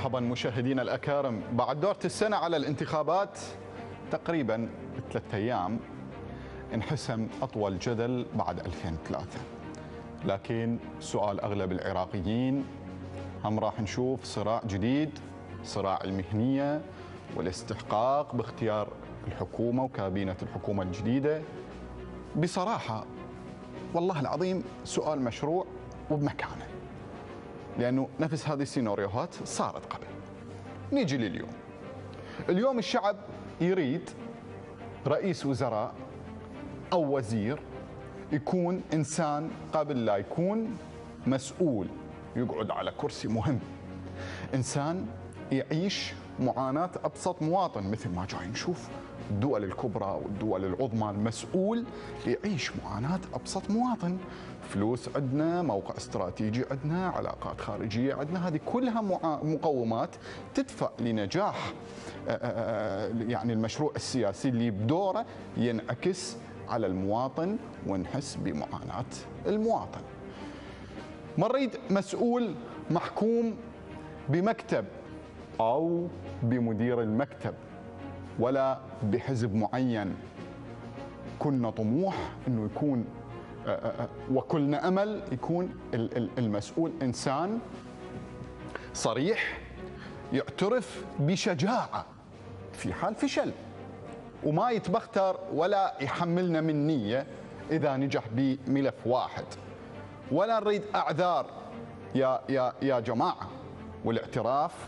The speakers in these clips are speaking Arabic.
مرحبا مشاهدينا الأكارم. بعد دورة السنة على الانتخابات تقريبا 3 أيام انحسم أطول جدل بعد 2003، لكن سؤال أغلب العراقيين: هم راح نشوف صراع جديد، صراع المهنية والاستحقاق باختيار الحكومة وكابينة الحكومة الجديدة؟ بصراحة والله العظيم سؤال مشروع وبمكانه، لأنه نفس هذه السيناريوهات صارت قبل. نيجي لليوم. اليوم الشعب يريد رئيس وزراء أو وزير يكون إنسان قبل لا يكون مسؤول يقعد على كرسي مهم، إنسان يعيش معاناة أبسط مواطن، مثل ما جاي نشوف الدول الكبرى والدول العظمى. المسؤول يعيش معاناة أبسط مواطن، فلوس عندنا، موقع استراتيجي عندنا، علاقات خارجية عندنا، هذه كلها مقومات تدفع لنجاح يعني المشروع السياسي اللي بدوره ينعكس على المواطن ونحس بمعاناة المواطن. ما نريد مسؤول محكوم بمكتب أو بمدير المكتب ولا بحزب معين. كنا طموح أنه يكون وكلنا أمل يكون المسؤول إنسان صريح، يعترف بشجاعة في حال فشل، وما يتبختر ولا يحملنا من نية إذا نجح بملف واحد. ولا نريد أعذار يا جماعة، والاعتراف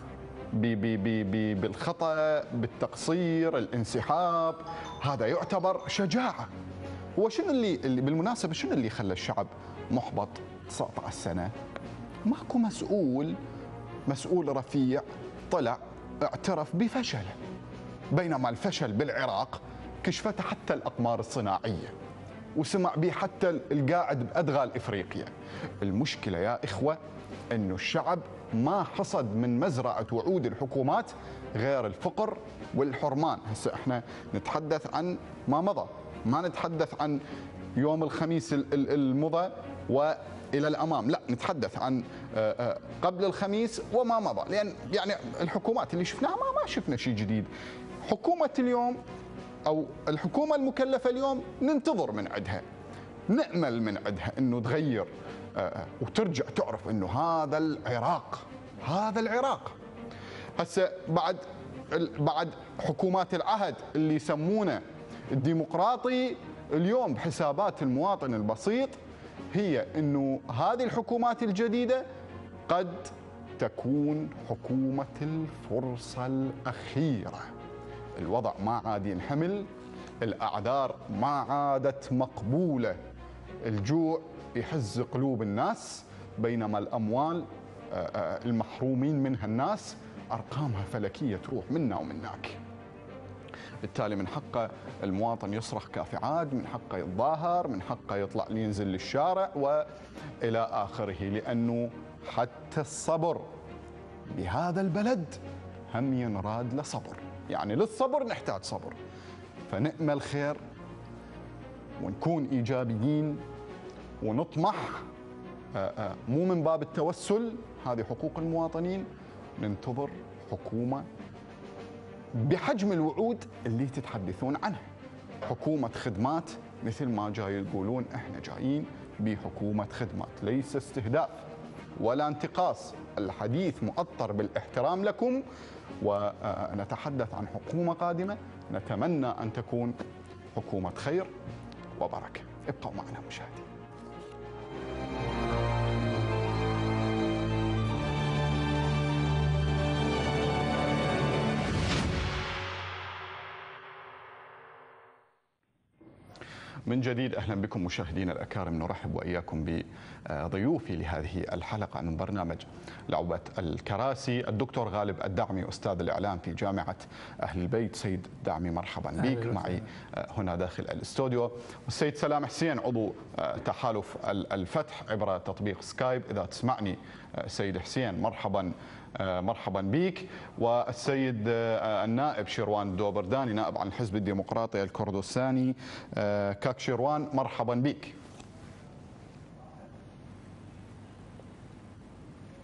بالخطأ، بالتقصير، الانسحاب، هذا يعتبر شجاعة. وشنو اللي بالمناسبة شنو اللي خلى الشعب محبط 19 سنة؟ ماكو مسؤول رفيع طلع اعترف بفشله، بينما الفشل بالعراق كشفته حتى الأقمار الصناعية وسمع به حتى القاعد بأدغال إفريقيا. المشكلة يا إخوة أنه الشعب ما حصد من مزرعة وعود الحكومات غير الفقر والحرمان. هسه احنا نتحدث عن ما مضى، ما نتحدث عن يوم الخميس المضى وإلى الأمام، لا نتحدث عن قبل الخميس وما مضى. لأن يعني الحكومات اللي شفناها ما شفنا شيء جديد. حكومة اليوم أو الحكومة المكلفة اليوم ننتظر من عندها، نأمل من عندها أنه تغير وترجع تعرف أنه هذا العراق. هسه بعد حكومات العهد اللي يسمونه الديمقراطي، اليوم بحسابات المواطن البسيط هي أنه هذه الحكومات الجديدة قد تكون حكومة الفرصة الأخيرة. الوضع ما عاد ينحمل، الأعذار ما عادت مقبولة، الجوع يحز قلوب الناس، بينما الأموال المحرومين منها الناس أرقامها فلكية تروح منا ومناك. بالتالي من حقه المواطن يصرخ كافي عاد، من حقه يتظاهر، من حقه يطلع ينزل للشارع وإلى آخره، لأنه حتى الصبر بهذا البلد هم ينراد له صبر، يعني للصبر نحتاج صبر. فنأمل خير ونكون إيجابيين ونطمح، مو من باب التوسل، هذه حقوق المواطنين. ننتظر حكومة بحجم الوعود اللي تتحدثون عنها، حكومة خدمات، مثل ما جاي يقولون احنا جايين بحكومة خدمات، ليس استهداف ولا انتقاص، الحديث مؤطر بالاحترام لكم، ونتحدث عن حكومة قادمة نتمنى أن تكون حكومة خير وبركة. ابقوا معنا مشاهدين. من جديد أهلا بكم مشاهدينا الأكارم. نرحب وإياكم بضيوفي لهذه الحلقة من برنامج لعبة الكراسي، الدكتور غالب الدعمي أستاذ الإعلام في جامعة أهل البيت. سيد الدعمي مرحبا بك معي هنا داخل الاستوديو، والسيد سلام حسين عضو تحالف الفتح عبر تطبيق سكايب. إذا تسمعني سيد حسين مرحبا بك. والسيد النائب شيروان الدوبرداني نائب عن الحزب الديمقراطي الكردستاني كاك شيروان، مرحبا بك.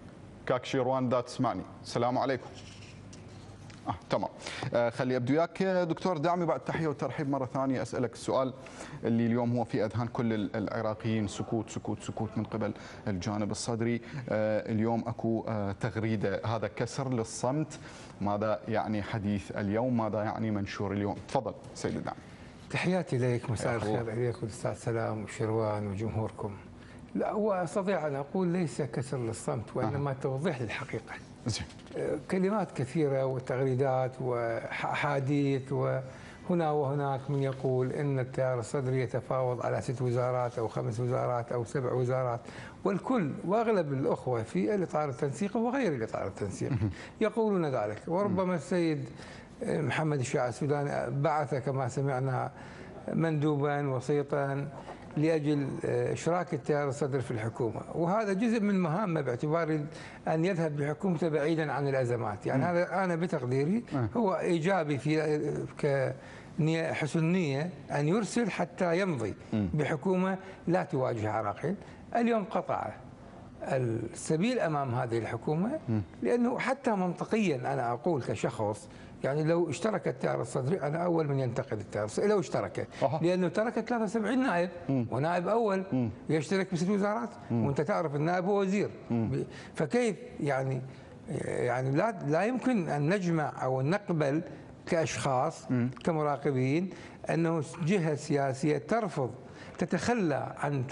كاك شيروان دا تسمعني. السلام عليكم. تمام. خلي ابدو وياك دكتور دعمي بعد تحيه وترحيب مره ثانيه. اسالك السؤال اللي اليوم هو في اذهان كل العراقيين، سكوت سكوت سكوت من قبل الجانب الصدري. اليوم اكو تغريده، هذا كسر للصمت. ماذا يعني حديث اليوم؟ ماذا يعني منشور اليوم؟ تفضل سيد الدعم. تحياتي لك، مساء الخير عليكم الاستاذ سلام وشروان وجمهوركم. لا، واستطيع ان اقول ليس كسر للصمت وانما توضيح للحقيقه. زين. كلمات كثيره وتغريدات واحاديث، وهنا وهناك من يقول ان التيار الصدري يتفاوض على 6 وزارات او 5 وزارات او 7 وزارات، والكل واغلب الاخوه في الاطار التنسيقي وغير الاطار التنسيقي يقولون ذلك. وربما السيد محمد الشيع السوداني بعث كما سمعنا مندوبا وسيطا لاجل اشراك التيار الصدري في الحكومه، وهذا جزء من مهامه باعتبار ان يذهب بحكومته بعيدا عن الازمات. يعني هذا انا بتقديري هو ايجابي في حسن نيه ان يرسل حتى يمضي بحكومه لا تواجه عراقيل. اليوم قطع السبيل امام هذه الحكومه، لانه حتى منطقيا انا اقول كشخص، يعني لو اشترك التيار الصدري انا اول من ينتقد التيار الصدري لو اشترك، لانه ترك 73 نائب ونائب اول يشترك ب6 وزارات، وانت تعرف النائب هو وزير. فكيف يعني لا يمكن ان نجمع او نقبل كاشخاص كمراقبين انه جهه سياسيه ترفض تتخلى عن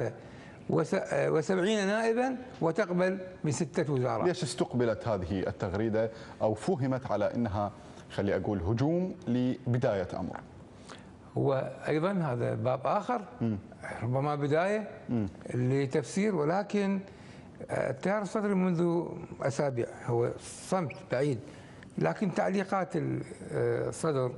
73 نائبا وتقبل ب6 وزارات. ليش استقبلت هذه التغريده او فهمت على انها، خلي اقول، هجوم لبدايه امر؟ هو ايضا هذا باب اخر، ربما بدايه لتفسير، ولكن التيار الصدري منذ اسابيع هو صمت بعيد، لكن تعليقات الصدر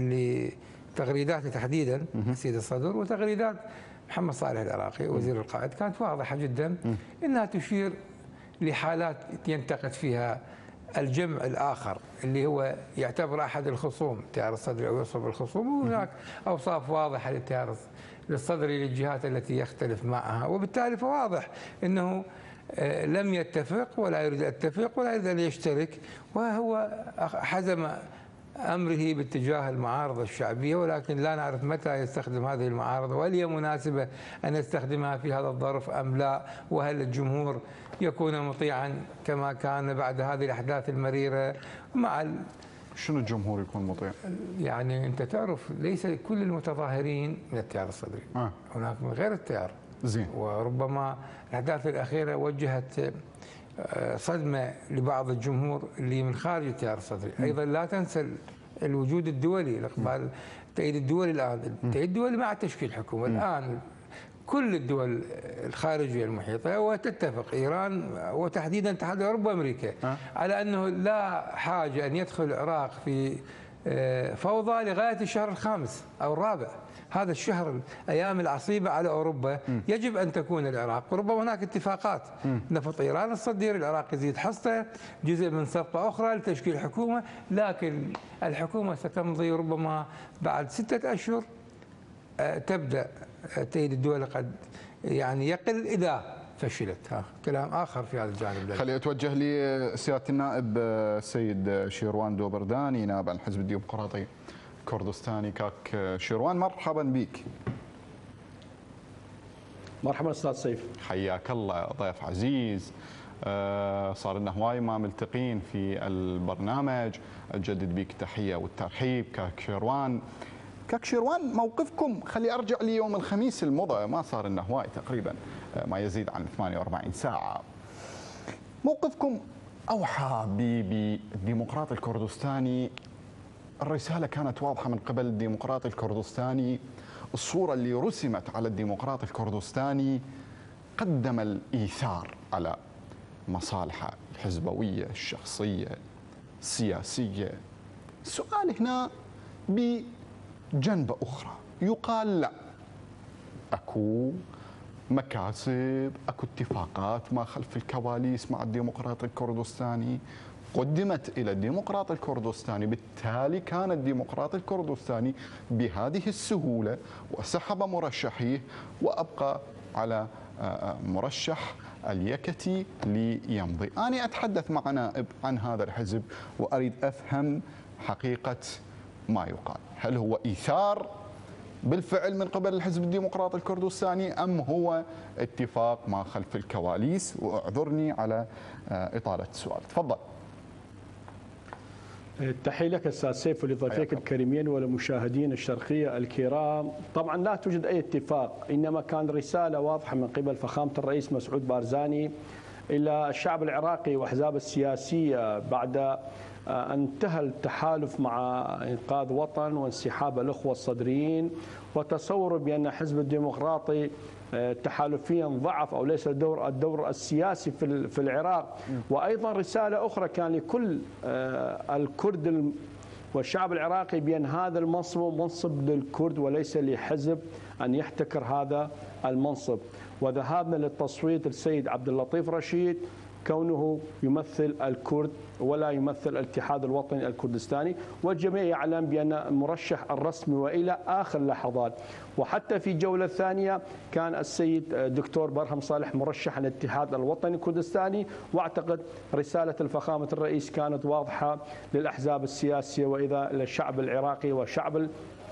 لتغريداته تحديدا سيد الصدر وتغريدات محمد صالح العراقي وزير القائد كانت واضحه جدا انها تشير لحالات ينتقد فيها الجمع الاخر اللي هو يعتبر احد الخصوم التيار الصدري او يوصف بالخصوم، وهناك اوصاف واضحه للتيار الصدري للجهات التي يختلف معها، وبالتالي فواضح انه لم يتفق ولا يريد ان يتفق ولا يريد ان يشترك، وهو حزم أمره باتجاه المعارضة الشعبية، ولكن لا نعرف متى يستخدم هذه المعارضة وهل هي مناسبة أن يستخدمها في هذا الظرف أم لا، وهل الجمهور يكون مطيعا كما كان بعد هذه الأحداث المريرة مع شنو الجمهور يكون مطيع؟ يعني أنت تعرف ليس كل المتظاهرين من التيار الصدري، هناك من غير التيار. زين. وربما الأحداث الأخيرة وجهت صدمة لبعض الجمهور اللي من خارج التيار الصدري. أيضا لا تنسى الوجود الدولي، الإقبال، التأييد الدولي الآن، التأييد الدولي مع تشكيل حكومة. الآن كل الدول الخارجية المحيطة وتتفق إيران وتحديدا الاتحاد الأوروبي وأمريكا على أنه لا حاجة أن يدخل العراق في فوضى لغاية الشهر الخامس أو الرابع. هذا الشهر الأيام العصيبة على أوروبا يجب أن تكون العراق، وربما هناك اتفاقات نفط إيران الصدير، العراق يزيد حصته، جزء من صفقة أخرى لتشكيل حكومة، لكن الحكومة ستمضي ربما بعد 6 أشهر تبدأ التأييد الدولي قد يعني يقل إذا فشلت. كلام آخر في هذا الجانب. خلي أتوجه لسيادة النائب السيد شيروان دوبرداني نائب عن الحزب الديمقراطي الكردستاني. كاك شيروان مرحبا بك. مرحبا استاذ سيف. حياك الله ضيف عزيز. صار لنا هواي ما ملتقين في البرنامج، اجدد بك تحيه والترحيب. كاك شيروان، كاك شيروان، موقفكم، خلي ارجع ليوم الخميس المضى، ما صار لنا هواي تقريبا ما يزيد عن 48 ساعه. موقفكم اوحى بالديمقراطي الكردستاني. الرسالة كانت واضحة من قبل الديمقراطي الكردستاني، الصورة اللي رسمت على الديمقراطي الكردستاني قدم الإيثار على مصالحه الحزبوية الشخصية السياسية. السؤال هنا بجنبة أخرى، يقال لا، أكو مكاسب، أكو اتفاقات ما خلف الكواليس مع الديمقراطي الكردستاني قدمت إلى الديمقراطي الكردستاني، بالتالي كان الديمقراطي الكردستاني بهذه السهولة وسحب مرشحيه وأبقى على مرشح اليكتي ليمضي. أنا أتحدث مع نائب عن هذا الحزب وأريد أفهم حقيقة ما يقال، هل هو إيثار بالفعل من قبل الحزب الديمقراطي الكردستاني أم هو اتفاق ما خلف الكواليس؟ واعذرني على إطالة السؤال، تفضل. تحية لك أستاذ سيف ولضيفيك الكريمين ولمشاهدين الشرقية الكرام. طبعا لا توجد أي اتفاق، إنما كان رسالة واضحة من قبل فخامة الرئيس مسعود بارزاني إلى الشعب العراقي وأحزاب السياسية بعد أن انتهى التحالف مع إنقاذ وطن وانسحاب الأخوة الصدريين، وتصور بأن حزب الديمقراطي تحالفيا ضعف أو ليس الدور السياسي في العراق. وأيضا رسالة أخرى كان لكل الكرد والشعب العراقي بأن هذا المنصب منصب للكرد وليس لحزب أن يحتكر هذا المنصب. وذهابنا للتصويت السيد عبد اللطيف رشيد كونه يمثل الكرد ولا يمثل الاتحاد الوطني الكردستاني، والجميع يعلم بأن المرشح الرسمي وإلى آخر اللحظات. وحتى في الجولة الثانية كان السيد دكتور برهم صالح مرشح الاتحاد الوطني الكردستاني، واعتقد رسالة الفخامة الرئيس كانت واضحة للأحزاب السياسية وإذا للشعب العراقي والشعب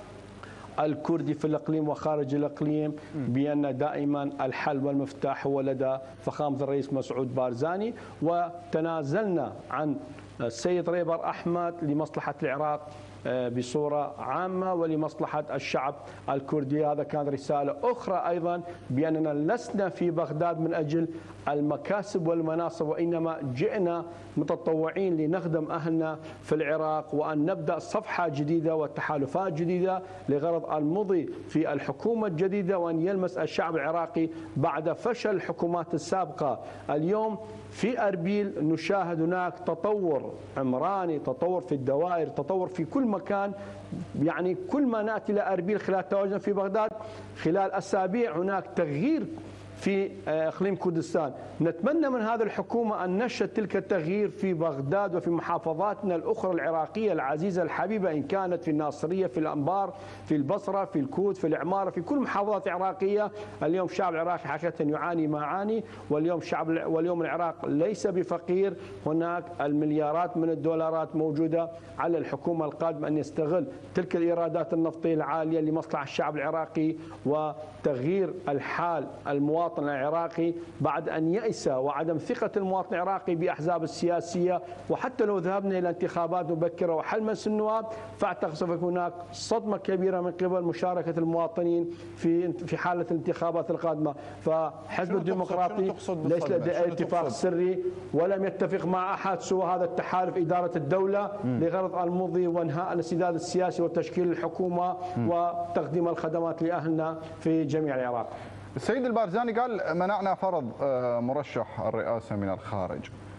الكردي في الإقليم وخارج الإقليم بأن دائما الحل والمفتاح هو لدى فخامة الرئيس مسعود بارزاني. وتنازلنا عن السيد ريبر أحمد لمصلحة العراق بصورة عامة ولمصلحة الشعب الكردي. هذا كان رسالة أخرى أيضا بأننا لسنا في بغداد من أجل المكاسب والمناصب، وإنما جئنا متطوعين لنخدم أهلنا في العراق وأن نبدأ صفحة جديدة وتحالفات جديدة لغرض المضي في الحكومة الجديدة وأن يلمس الشعب العراقي بعد فشل الحكومات السابقة. اليوم في أربيل نشاهد هناك تطور عمراني، تطور في الدوائر، تطور في كل مكان. يعني كل ما نأتي إلى أربيل خلال تواجدنا في بغداد خلال أسابيع هناك تغيير في إقليم كردستان. نتمنى من هذه الحكومة أن نشهد تلك التغيير في بغداد وفي محافظاتنا الأخرى العراقية العزيزة الحبيبة، إن كانت في الناصرية، في الأنبار، في البصرة، في الكوت، في العمارة، في كل محافظات عراقية. اليوم الشعب العراقي حقيقة يعاني ما يعاني، واليوم العراق ليس بفقير. هناك المليارات من الدولارات موجودة على الحكومة القادمة أن يستغل تلك الإيرادات النفطية العالية لمصلحة الشعب العراقي وتغيير الحال المواطن العراقي بعد أن يأس وعدم ثقة المواطن العراقي بأحزاب السياسية. وحتى لو ذهبنا إلى انتخابات مبكرة وحل مجلس النواب فأعتقد سوف يكون هناك صدمة كبيرة من قبل مشاركة المواطنين في حالة الانتخابات القادمة. فحزب الديمقراطي ليس لديه اتفاق سري ولم يتفق مع أحد سوى هذا التحالف إدارة الدولة لغرض المضي وانهاء الانسداد السياسي وتشكيل الحكومة وتقديم الخدمات لأهلنا في جميع العراق. السيد البارزاني قال منعنا فرض مرشح الرئاسة من الخارج.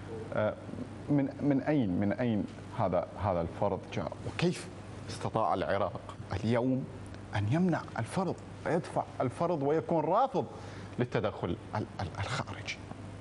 من أين هذا الفرض جاء؟ وكيف استطاع العراق اليوم أن يمنع الفرض ويدفع الفرض ويكون رافض للتدخل الخارجي؟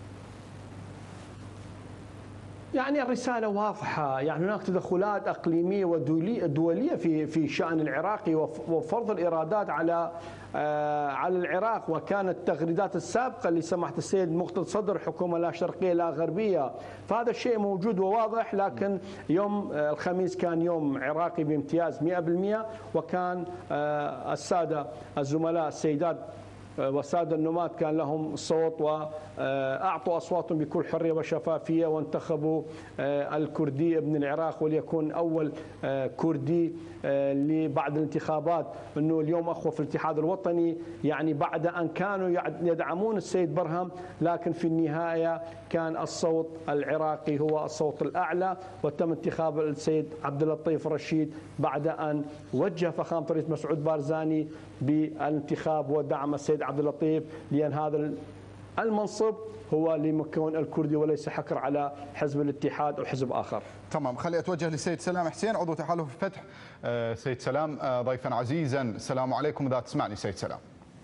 يعني الرسالة واضحة، يعني هناك تدخلات إقليمية ودولية في شأن العراقي وفرض الإيرادات على العراق. وكانت التغريدات السابقة اللي سمحت السيد مقتدى صدر حكومة لا شرقية لا غربية، فهذا الشيء موجود وواضح. لكن يوم الخميس كان يوم عراقي بامتياز 100%، وكان السادة الزملاء السيدات والسادة النماة كان لهم صوت وأعطوا أصواتهم بكل حرية وشفافية وانتخبوا الكردي ابن العراق وليكون أول كردي بعد الانتخابات. أنه اليوم أخوة في الاتحاد الوطني يعني بعد أن كانوا يدعمون السيد برهم، لكن في النهاية كان الصوت العراقي هو الصوت الأعلى، وتم انتخاب السيد عبد اللطيف رشيد بعد أن وجه فخامة الرئيس مسعود بارزاني بالانتخاب ودعم السيد عبد اللطيف، لأن هذا المنصب هو لمكون الكردي وليس حكر على حزب الاتحاد أو حزب آخر. تمام، خلي أتوجه للسيد سلام حسين عضو تحالف الفتح. سيد سلام ضيفا عزيزا، السلام عليكم إذا تسمعني سيد سلام.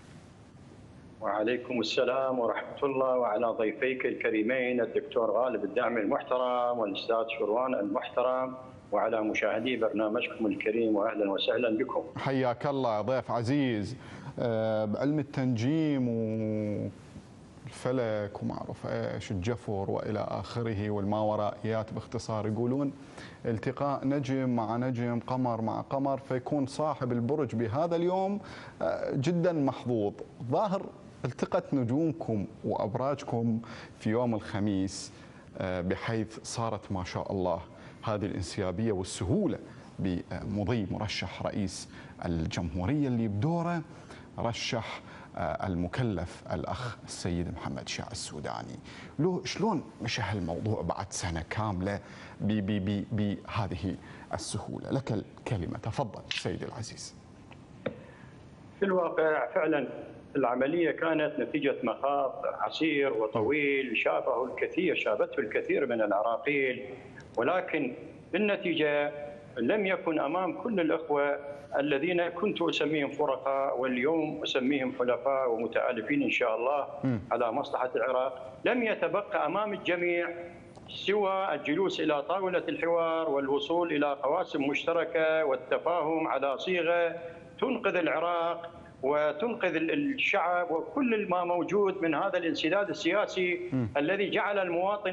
وعليكم السلام ورحمة الله، وعلى ضيفيك الكريمين الدكتور غالب الداعمي المحترم والأستاذ شروان المحترم، وعلى مشاهدي برنامجكم الكريم، وأهلا وسهلا بكم. حياك الله ضيف عزيز. بعلم التنجيم الفلك وما اعرف ايش الجفر والى اخره والماورائيات باختصار، يقولون التقاء نجم مع نجم، قمر مع قمر، فيكون صاحب البرج بهذا اليوم جدا محظوظ. ظاهر التقت نجومكم وابراجكم في يوم الخميس بحيث صارت ما شاء الله هذه الانسيابيه والسهوله بمضي مرشح رئيس الجمهوريه اللي بدوره رشح المكلف الأخ السيد محمد شاع السوداني. شلون مشى هالموضوع بعد سنة كاملة بهذه السهولة؟ لك الكلمة، تفضل سيدي العزيز. في الواقع فعلا العملية كانت نتيجة مخاض عسير وطويل شابته الكثير من العراقيل، ولكن بالنتيجة لم يكن أمام كل الأخوة الذين كنت أسميهم فرقاء واليوم أسميهم حلفاء ومتآلفين إن شاء الله على مصلحة العراق، لم يتبقى أمام الجميع سوى الجلوس إلى طاولة الحوار والوصول إلى قواسم مشتركة والتفاهم على صيغة تنقذ العراق وتنقذ الشعب وكل ما موجود من هذا الانسداد السياسي الذي جعل المواطن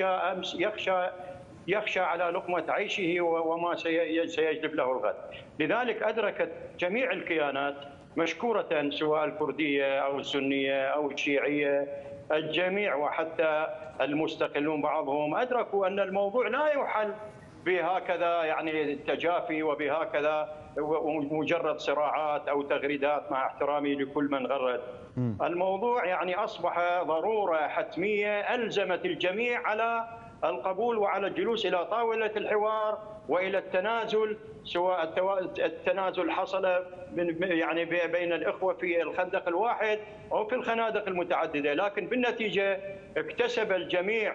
يخشى على لقمة عيشه وما سيجلب له الغد. لذلك أدركت جميع الكيانات مشكورة سواء الكردية أو السنية أو الشيعية، الجميع وحتى المستقلون بعضهم أدركوا أن الموضوع لا يحل بهكذا يعني تجافي وبهكذا مجرد صراعات أو تغريدات، مع احترامي لكل من غرد. الموضوع يعني أصبح ضرورة حتمية ألزمت الجميع على القبول وعلى الجلوس إلى طاولة الحوار وإلى التنازل، سواء التنازل حصل يعني بين الإخوة في الخندق الواحد أو في الخنادق المتعددة، لكن بالنتيجة اكتسب الجميع.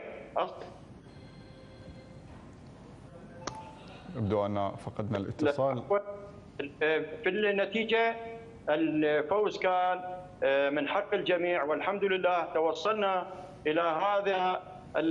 يبدو أن فقدنا الاتصال. في النتيجة الفوز كان من حق الجميع، والحمد لله توصلنا إلى هذا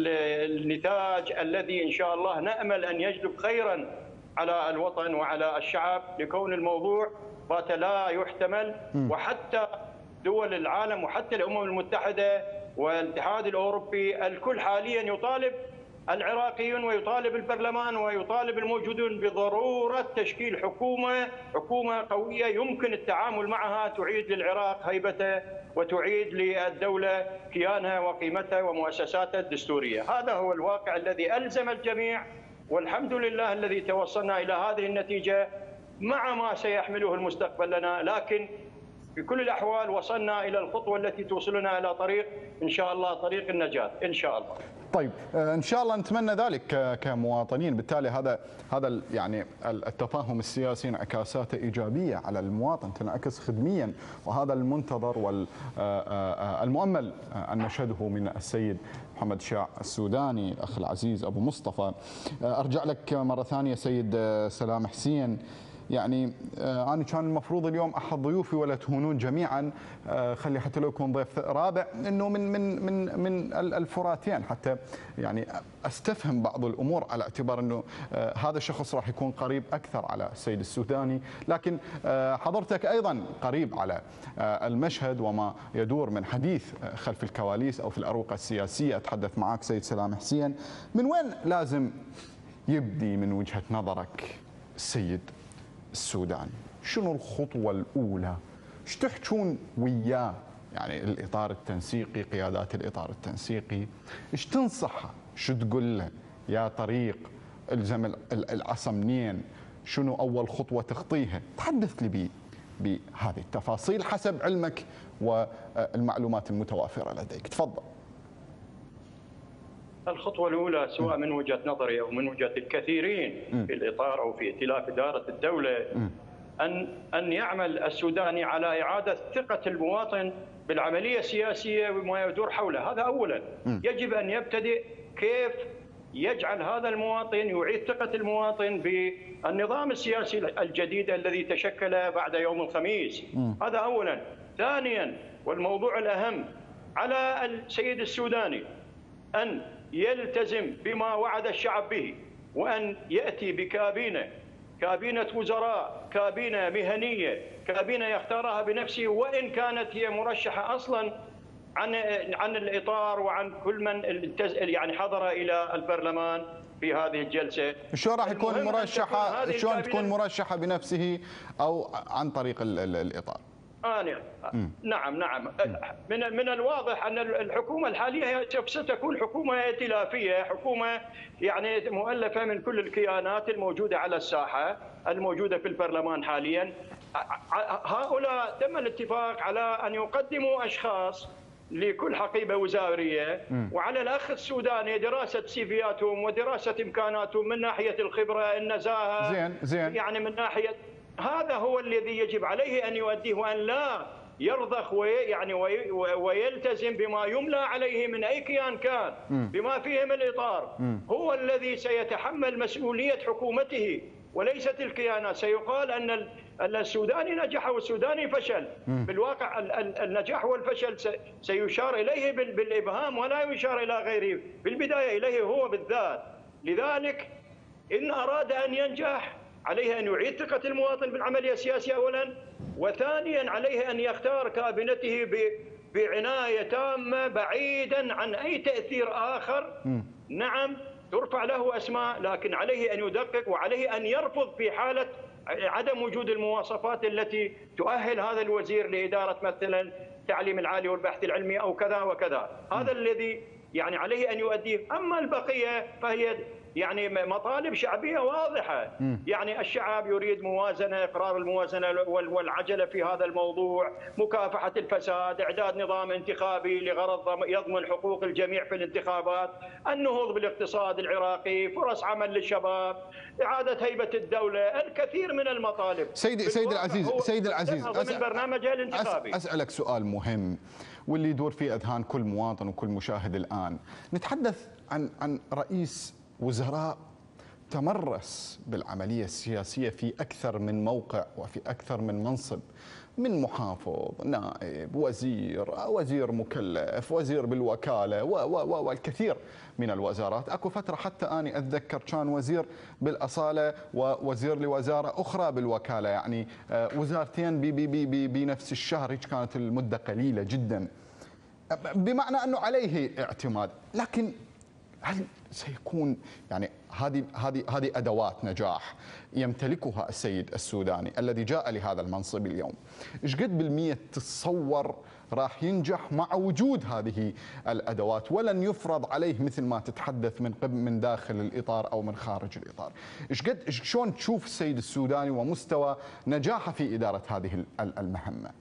النتاج الذي إن شاء الله نأمل أن يجلب خيرا على الوطن وعلى الشعب، لكون الموضوع بات لا يحتمل. وحتى دول العالم وحتى الأمم المتحدة والاتحاد الأوروبي الكل حاليا يطالب العراقيون ويطالب البرلمان ويطالب الموجودون بضرورة تشكيل حكومة قوية يمكن التعامل معها، تعيد للعراق هيبته وتعيد للدولة كيانها وقيمتها ومؤسساتها الدستورية. هذا هو الواقع الذي ألزم الجميع، والحمد لله الذي توصلنا إلى هذه النتيجة مع ما سيحمله المستقبل لنا، لكن في كل الأحوال وصلنا إلى الخطوة التي توصلنا إلى طريق إن شاء الله، طريق النجاة إن شاء الله. طيب ان شاء الله نتمنى ذلك كمواطنين. بالتالي هذا يعني التفاهم السياسي انعكاساته ايجابيه على المواطن، تنعكس خدميا، وهذا المنتظر والمؤمل ان نشهده من السيد محمد شاع السوداني الاخ العزيز ابو مصطفى. ارجع لك مره ثانيه سيد سلام حسين. يعني أنا كان المفروض اليوم أحد ضيوفي ولا تهونون جميعا، خلي حتى لو يكون ضيف رابع، إنه من الفراتين حتى يعني أستفهم بعض الأمور، على اعتبار إنه هذا الشخص راح يكون قريب أكثر على السيد السوداني، لكن حضرتك أيضا قريب على المشهد وما يدور من حديث خلف الكواليس أو في الأروقة السياسية. أتحدث معك سيد سلام حسين، من وين لازم يبدي من وجهة نظرك السيد السوداني؟ شنو الخطوة الأولى؟ ايش تحجون وياه؟ يعني الإطار التنسيقي، قيادات الإطار التنسيقي، ايش تنصحه؟ شو تقول له؟ يا طريق الزم العصا منين؟ شنو أول خطوة تخطيها؟ تحدث لي بهذه التفاصيل حسب علمك والمعلومات المتوافرة لديك، تفضل. الخطوة الأولى سواء من وجهة نظري أو من وجهة الكثيرين في الإطار أو في ائتلاف إدارة الدولة أن يعمل السوداني على إعادة ثقة المواطن بالعملية السياسية وما يدور حولها. هذا أولا. يجب أن يبتدئ كيف يجعل هذا المواطن يعيد ثقة المواطن بالنظام السياسي الجديد الذي تشكل بعد يوم الخميس. هذا أولا. ثانيا والموضوع الأهم، على السيد السوداني أن يلتزم بما وعد الشعب به، وأن يأتي كابينة وزراء، كابينة مهنية، كابينة يختارها بنفسه، وإن كانت هي مرشحة أصلا عن الإطار وعن كل من يعني حضر إلى البرلمان في هذه الجلسة. شلون راح يكون مرشحة؟ شلون تكون مرشحة بنفسه أو عن طريق الإطار؟ نعم من الواضح أن الحكومة الحالية ستكون حكومة ائتلافية، حكومة يعني مؤلفة من كل الكيانات الموجودة على الساحة، الموجودة في البرلمان حاليا. هؤلاء تم الاتفاق على أن يقدموا أشخاص لكل حقيبة وزارية، وعلى الأخ السوداني دراسة سيفياتهم ودراسة إمكاناتهم من ناحية الخبرة، النزاهة، زين. يعني من ناحية هذا هو الذي يجب عليه أن يؤديه، وأن لا يرضخ ويلتزم بما يملى عليه من أي كيان كان بما فيه من الإطار. هو الذي سيتحمل مسؤولية حكومته وليست الكيانات. سيقال أن السوداني نجح والسوداني فشل. بالواقع النجاح والفشل سيشار إليه بالإبهام ولا يشار إلى غيره، بالبداية إليه هو بالذات. لذلك إن أراد أن ينجح عليه أن يعيد ثقة المواطن بالعملية السياسية أولا، وثانيا عليه أن يختار كابينته بعناية تامة بعيدا عن أي تأثير آخر. نعم ترفع له أسماء، لكن عليه أن يدقق وعليه أن يرفض في حالة عدم وجود المواصفات التي تؤهل هذا الوزير لإدارة مثلا التعليم العالي والبحث العلمي أو كذا وكذا. هذا الذي يعني عليه أن يؤديه. أما البقية فهي يعني مطالب شعبية واضحة. يعني الشعب يريد موازنة، إقرار الموازنة والعجلة في هذا الموضوع، مكافحة الفساد، إعداد نظام انتخابي لغرض يضمن حقوق الجميع في الانتخابات، النهوض بالاقتصاد العراقي، فرص عمل للشباب، إعادة هيبة الدولة، الكثير من المطالب. سيد العزيز ضمن برنامجها الانتخابي. أسألك سؤال مهم واللي يدور في أذهان كل مواطن وكل مشاهد الآن. نتحدث عن رئيس وزراء تمرس بالعملية السياسية في أكثر من موقع وفي أكثر من منصب، من محافظ، نائب، وزير مكلف، وزير بالوكالة والكثير من الوزارات. أكو فترة حتى أنا أتذكر كان وزير بالأصالة ووزير لوزارة أخرى بالوكالة، يعني وزارتين بنفس الشهر. هيك كانت المدة قليلة جدا، بمعنى أنه عليه اعتماد. لكن هل سيكون يعني هذه أدوات نجاح يمتلكها السيد السوداني الذي جاء لهذا المنصب اليوم؟ إيش قد بالمية تتصور راح ينجح مع وجود هذه الأدوات ولن يفرض عليه مثل ما تتحدث من داخل الإطار أو من خارج الإطار؟ شلون تشوف السيد السوداني ومستوى نجاحه في إدارة هذه المهمة؟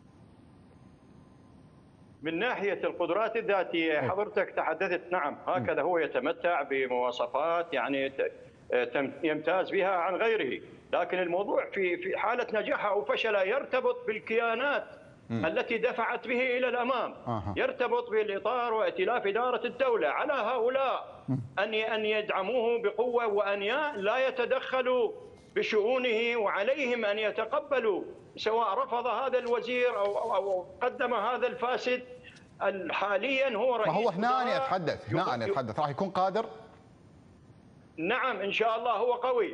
من ناحية القدرات الذاتية حضرتك تحدثت، نعم هكذا هو يتمتع بمواصفات يعني يمتاز بها عن غيره. لكن الموضوع في حالة نجاحه أو فشله يرتبط بالكيانات التي دفعت به إلى الأمام، يرتبط بالإطار وائتلاف إدارة الدولة. على هؤلاء أن يدعموه بقوة وأن لا يتدخلوا بشؤونه، وعليهم أن يتقبلوا سواء رفض هذا الوزير أو قدم هذا الفاسد. حاليا هو رئيس، ما هو هنا أنا أتحدث راح يكون قادر. نعم إن شاء الله هو قوي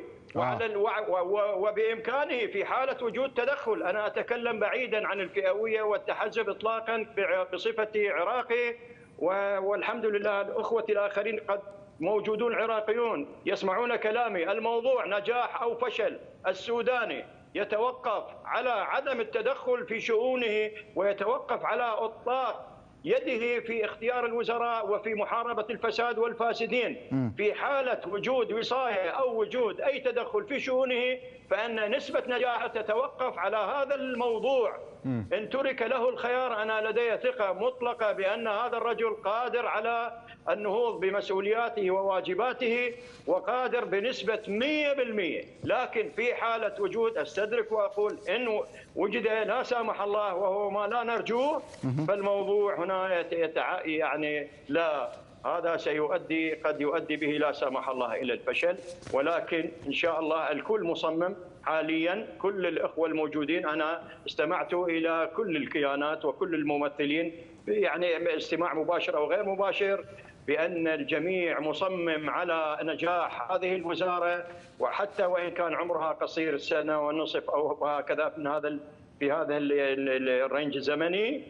وبإمكانه في حالة وجود تدخل. أنا أتكلم بعيدا عن الفئوية والتحزب إطلاقا بصفتي عراقي، والحمد لله الأخوة الآخرين قد موجودون عراقيون يسمعون كلامي. الموضوع نجاح أو فشل السوداني يتوقف على عدم التدخل في شؤونه، ويتوقف على إطلاق يده في اختيار الوزراء وفي محاربة الفساد والفاسدين. في حالة وجود وصاية أو وجود أي تدخل في شؤونه فإن نسبة نجاحه تتوقف على هذا الموضوع. إن ترك له الخيار أنا لدي ثقة مطلقة بأن هذا الرجل قادر على النهوض بمسؤولياته وواجباته، وقادر بنسبة 100%. لكن في حالة وجود، أستدرك وأقول إن وجد لا سامح الله وهو ما لا نرجوه، فالموضوع هنا يعني لا، هذا قد يؤدي به لا سامح الله إلى الفشل. ولكن إن شاء الله الكل مصمم حاليا، كل الأخوة الموجودين. أنا استمعت إلى كل الكيانات وكل الممثلين، يعني استماع مباشر أو غير مباشر، بأن الجميع مصمم على نجاح هذه الوزارة، وحتى وإن كان عمرها قصير السنة ونصف أو هكذا في هذا الرينج الزمني،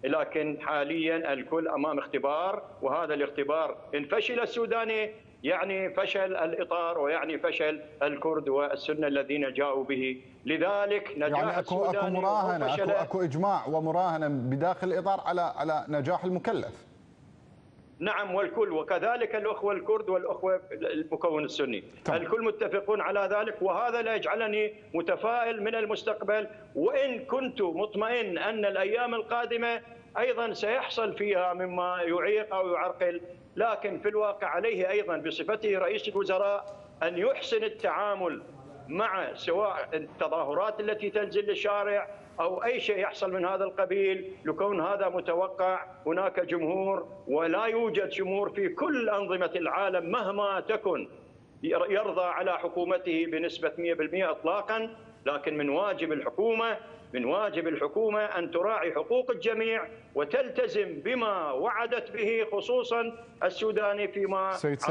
لكن حاليا الكل امام اختبار، وهذا الاختبار ان فشل السوداني يعني فشل الاطار ويعني فشل الكرد والسنه الذين جاءوا به. لذلك نجاح يعني اكو مراهنه، اكو اجماع ومراهنه بداخل الاطار على نجاح المكلف. نعم، والكل وكذلك الأخوة الكرد والأخوة المكون السني الكل متفقون على ذلك، وهذا لا يجعلني متفائل من المستقبل، وإن كنت مطمئن أن الأيام القادمة أيضا سيحصل فيها مما يعيق أو يعرقل، لكن في الواقع عليه أيضا بصفته رئيس الوزراء أن يحسن التعامل مع سواء التظاهرات التي تنزل للشارع أو أي شيء يحصل من هذا القبيل، لكون هذا متوقع. هناك جمهور ولا يوجد جمهور في كل أنظمة العالم مهما تكن يرضى على حكومته بنسبة 100% إطلاقا، لكن من واجب الحكومة أن تراعي حقوق الجميع وتلتزم بما وعدت به، خصوصا السوداني فيما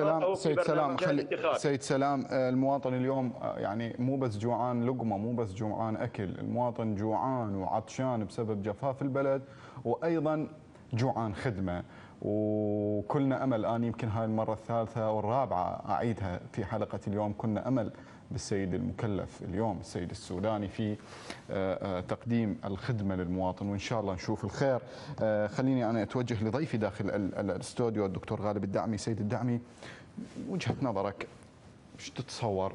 سيد سلام المواطن اليوم يعني مو بس جوعان لقمة، مو بس جوعان أكل، المواطن جوعان وعطشان بسبب جفاف البلد، وأيضا جوعان خدمة. وكلنا أمل، أنا يمكن هاي المرة الثالثة والرابعة أعيدها في حلقة اليوم، كنا أمل بالسيد المكلف اليوم السيد السوداني في تقديم الخدمة للمواطن، وإن شاء الله نشوف الخير. خليني أنا أتوجه لضيفي داخل الاستوديو الدكتور غالب الدعمي. سيد الدعمي، وجهة نظرك ايش تتصور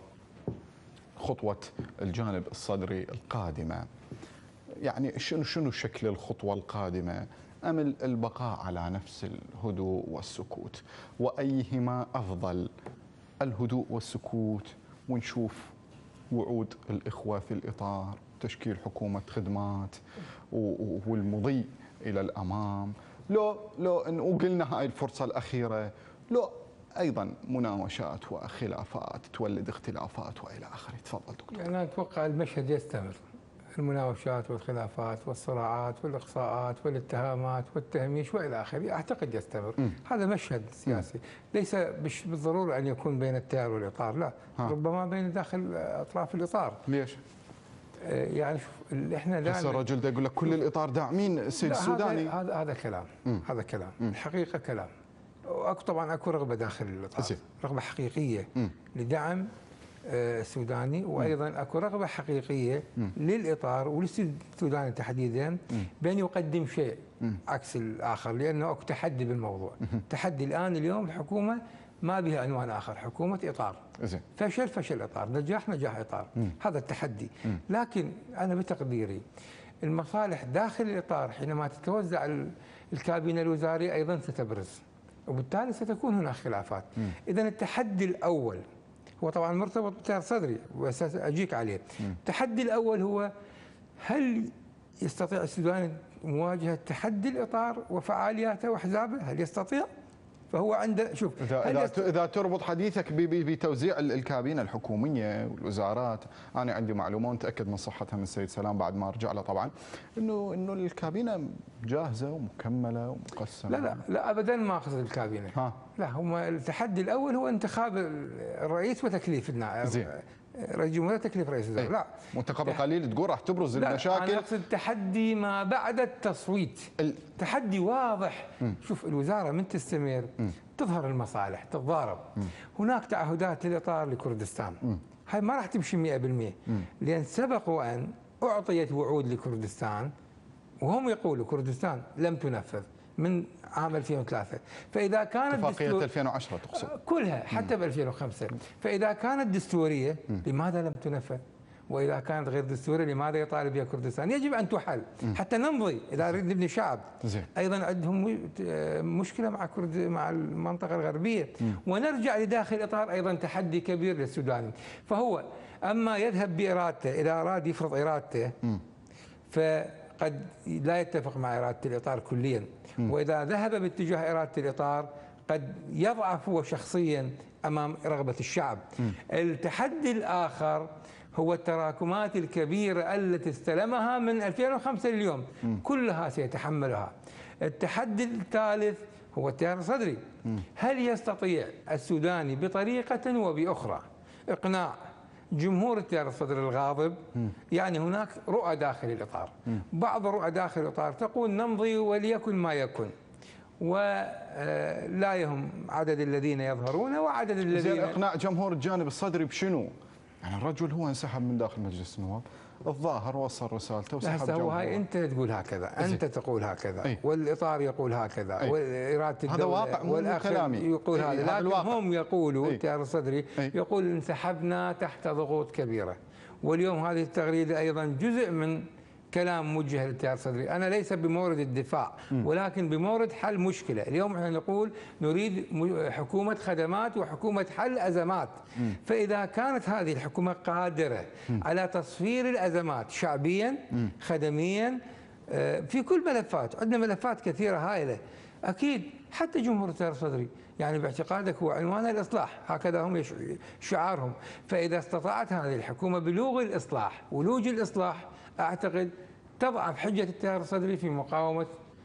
خطوة الجانب الصدري القادمة؟ يعني شنو شكل الخطوة القادمة؟ أم البقاء على نفس الهدوء والسكوت؟ وأيهما أفضل، الهدوء والسكوت ونشوف وعود الإخوة في الإطار تشكيل حكومة خدمات والمضي إلى الأمام، لو وقلنا هاي الفرصة الأخيرة، لو أيضا مناوشات وخلافات تولد اختلافات وإلى آخره؟ تفضل دكتور. أنا أتوقع المشهد يستمر، المناوشات والخلافات والصراعات والإقصاءات والاتهامات والتهميش وإلى آخره، أعتقد يستمر. هذا مشهد سياسي ليس بالضرورة أن يكون بين التيار والإطار، لا، ربما بين داخل أطراف الإطار. ليش؟ يعني شوف احنا هسه الرجل ده يقول لك كل الإطار داعمين السيد السوداني. هذا كلام، هذا كلام، الحقيقة كلام. طبعا اكو رغبة داخل الإطار، رغبة حقيقية لدعم السوداني، وايضا اكو رغبه حقيقيه للاطار وللسوداني تحديدا بان يقدم شيء عكس الاخر، لانه اكو تحدي بالموضوع. تحدي اليوم الحكومه ما بها عنوان اخر، حكومه اطار. فشل اطار، نجاح اطار، هذا التحدي. لكن انا بتقديري المصالح داخل الاطار حينما تتوزع الكابينه الوزاريه ايضا ستبرز، وبالتالي ستكون هناك خلافات. اذا التحدي الاول هو طبعا مرتبط بتيار صدري وسأجيك عليه. التحدي الأول هو هل يستطيع السودان مواجهة تحدي الإطار وفعالياته وأحزابه؟ هل يستطيع؟ فهو عنده، شوف، إذا تربط حديثك بتوزيع الكابينة الحكومية والوزارات، أنا عندي معلومة ومتأكد من صحتها من السيد سلام بعد ما أرجع له طبعا، إنه الكابينة جاهزة ومكملة ومقسمة. لا أبدا ما أقصد الكابينة. لا، هم التحدي الأول هو انتخاب الرئيس وتكليف النائب. رئيس الجمهورية تكليف رئيس الوزراء. لا، وانت قبل قليل تقول راح تبرز المشاكل. أنا أقصد تحدي ما بعد التصويت، تحدي واضح. شوف، الوزارة من تستمر تظهر المصالح، تتضارب. هناك تعهدات للإطار لكردستان، هاي ما راح تمشي 100%، لأن سبق أن أعطيت وعود لكردستان وهم يقولوا كردستان لم تنفذ من عام 2003. فإذا كانت اتفاقية 2010 تقصد كلها حتى ب 2005، فإذا كانت دستورية لماذا لم تنفذ؟ وإذا كانت غير دستورية لماذا يطالب بها كردستان؟ يجب أن تحل حتى نمضي إذا نريد نبني شعب. أيضا عندهم مشكلة مع المنطقة الغربية، ونرجع لداخل إطار أيضا تحدي كبير للسودان. فهو أما يذهب بإرادته، إذا أراد يفرض إرادته فقد لا يتفق مع إرادة الإطار كليا، وإذا ذهب باتجاه إرادة الإطار قد يضعف هو شخصيا أمام رغبة الشعب. التحدي الآخر هو التراكمات الكبيرة التي استلمها من 2005 لليوم، كلها سيتحملها. التحدي الثالث هو التيار الصدري. هل يستطيع السوداني بطريقة وبأخرى إقناع جمهور التيار الصدري الغاضب، يعني هناك رؤى داخل الإطار. بعض الرؤى داخل الإطار تقول نمضي وليكن ما يكن، ولا يهم عدد الذين يظهرون وعدد الذين. إقناع جمهور الجانب الصدري بشنو؟ يعني الرجل هو انسحب من داخل مجلس النواب، الظاهر وصل رسالته وسحب جمهوره. هاي انت تقول هكذا، انت تقول هكذا، أي. والاطار يقول هكذا، واراده الدوله هذا واقع مو كلامي يقول هذا، لكن هم يقولوا التيار الصدري أي. يقول انسحبنا تحت ضغوط كبيره. واليوم هذه التغريده ايضا جزء من كلام موجه للتيار الصدري. أنا ليس بمورد الدفاع ولكن بمورد حل مشكلة. اليوم احنا نقول نريد حكومة خدمات وحكومة حل أزمات. فإذا كانت هذه الحكومة قادرة على تصفير الأزمات شعبيا خدميا في كل ملفات، عندنا ملفات كثيرة هائلة، أكيد حتى جمهور التيار الصدري يعني باعتقادك هو عنوان الإصلاح، هكذا هم شعارهم. فإذا استطاعت هذه الحكومة بلوغ الإصلاح ولوج الإصلاح، أعتقد تضعف حجة التيار الصدري في مقاومة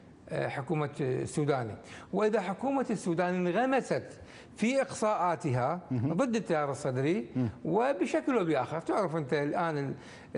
حكومة السوداني. وإذا حكومة السودان انغمست في إقصاءاتها ضد التيار الصدري وبشكل وبآخر، تعرف أنت الآن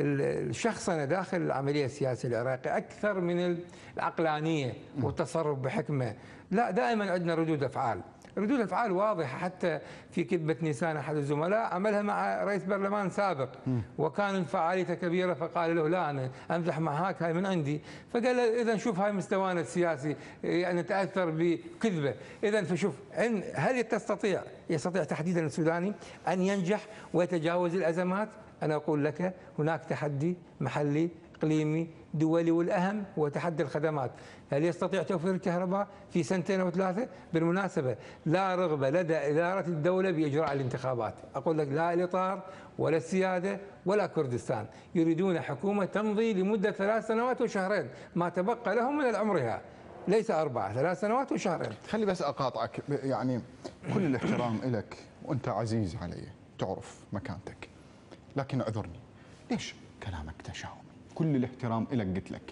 الشخصنة داخل العملية السياسية العراقية أكثر من العقلانية والتصرف بحكمة، لا دائما عندنا ردود أفعال. ردود أفعال واضحة، حتى في كذبة نيسان أحد الزملاء عملها مع رئيس برلمان سابق وكان فعاليته كبيرة، فقال له لا أنا أمزح معك هاي من عندي، فقال له إذا شوف هاي مستوانا السياسي يعني نتأثر بكذبة، إذا فشوف هل يستطيع تحديدا السوداني أن ينجح ويتجاوز الأزمات؟ أنا أقول لك هناك تحدي محلي إقليمي دولي، والأهم هو تحدي الخدمات. هل يستطيع توفير الكهرباء في سنتين أو ثلاثة؟ بالمناسبة لا رغبة لدى إدارة الدولة بإجراء الانتخابات، أقول لك لا الإطار ولا السيادة ولا كردستان، يريدون حكومة تمضي لمدة 3 سنوات وشهرين، ما تبقى لهم من عمرها، ليس 4 3 سنوات وشهرين. خلي بس أقاطعك، يعني كل الاحترام لك وأنت عزيز علي، تعرف مكانتك، لكن اعذرني، ليش كلامك تشاؤمي؟ كل الاحترام لك، قلت لك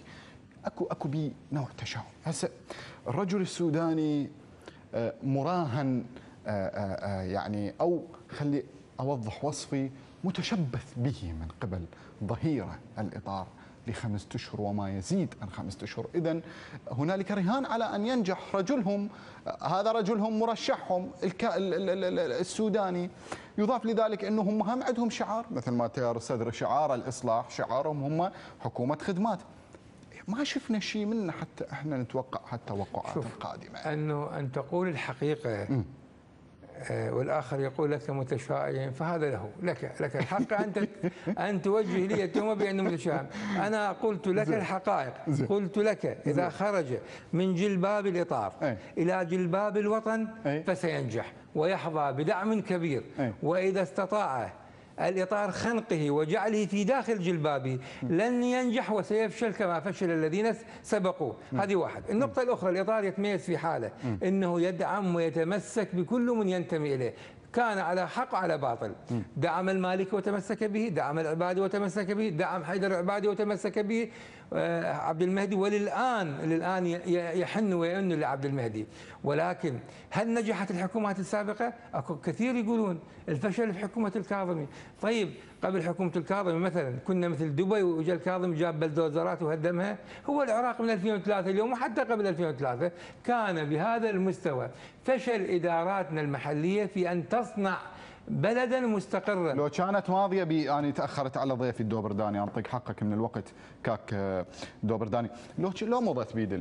اكو بي نوع تشاؤم. هسه الرجل السوداني مراهن يعني، او خلي اوضح وصفي، متشبث به من قبل ظهيره الاطار ل5 أشهر وما يزيد عن 5 أشهر. اذا هنالك رهان على ان ينجح رجلهم، هذا رجلهم مرشحهم السوداني. يضاف لذلك انهم هم عندهم شعار مثل ما تيار الصدر شعار الاصلاح، شعارهم هم حكومه خدمات. ما شفنا شيء منه حتى احنا نتوقع حتى توقعات القادمه. انه ان تقول الحقيقه والاخر يقول لك متشائم، فهذا له لك الحق ان توجه لي التهمه بانه متشائم. انا قلت لك الحقائق، قلت لك اذا خرج من جلباب الاطار الى جلباب الوطن فسينجح ويحظى بدعم كبير، واذا استطاع الإطار خنقه وجعله في داخل جلبابه لن ينجح وسيفشل كما فشل الذين سبقوه. هذه واحد. النقطة الأخرى، الإطار يتميز في حالة أنه يدعم ويتمسك بكل من ينتمي إليه، كان على حق على باطل، دعم المالكي وتمسك به، دعم العبادي وتمسك به، دعم حيدر العبادي وتمسك به عبد المهدي، وللآن يحن ويئن لعبد المهدي. ولكن هل نجحت الحكومات السابقة؟ أكو كثير يقولون الفشل في حكومة الكاظمي. طيب قبل حكومة الكاظمي مثلا كنا مثل دبي وجاء الكاظمي جاب بلدوزرات وهدمها. هو العراق من 2003 اليوم وحتى قبل 2003 كان بهذا المستوى. فشل إداراتنا المحلية في أن تصنع بلدا مستقرا. لو كانت ماضيه يعني تاخرت على ضيفي الدوبرداني، انطيك حقك من الوقت كاك دوبرداني، لو مضت بيد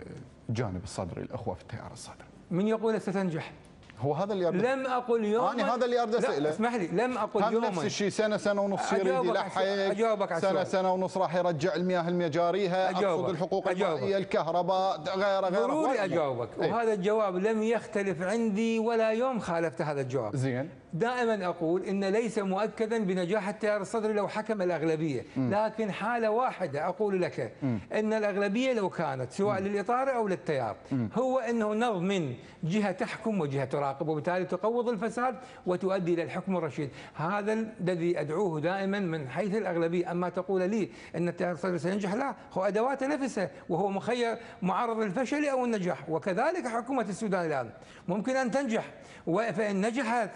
الجانب الصدري الاخوه في التيار الصدري، من يقول ستنجح؟ هو هذا اللي أرد... لم اقل يوما، انا هذا اللي اريد اساله. اسمح لي، لم اقل يوما. نفس الشيء سنه ونص يريد يلحق، سنه ونص راح يرجع المياه المجاريها، اقصد الحقوق المائيه، الكهرباء، غيره. ضروري اجاوبك. وهذا الجواب لم يختلف عندي ولا يوم خالفت هذا الجواب. زين. دائما اقول ان ليس مؤكدا بنجاح التيار الصدري لو حكم الاغلبيه، لكن حاله واحده اقول لك ان الاغلبيه لو كانت سواء للاطار او للتيار هو انه نظم من جهه تحكم وجهه تراقب، وبالتالي تقوض الفساد وتؤدي الى الحكم الرشيد. هذا الذي ادعوه دائما من حيث الاغلبيه. اما تقول لي ان التيار الصدري سينجح، لا، هو ادواته نفسها وهو مخير معرض للفشل او النجاح. وكذلك حكومه السودان الان ممكن ان تنجح، فان نجحت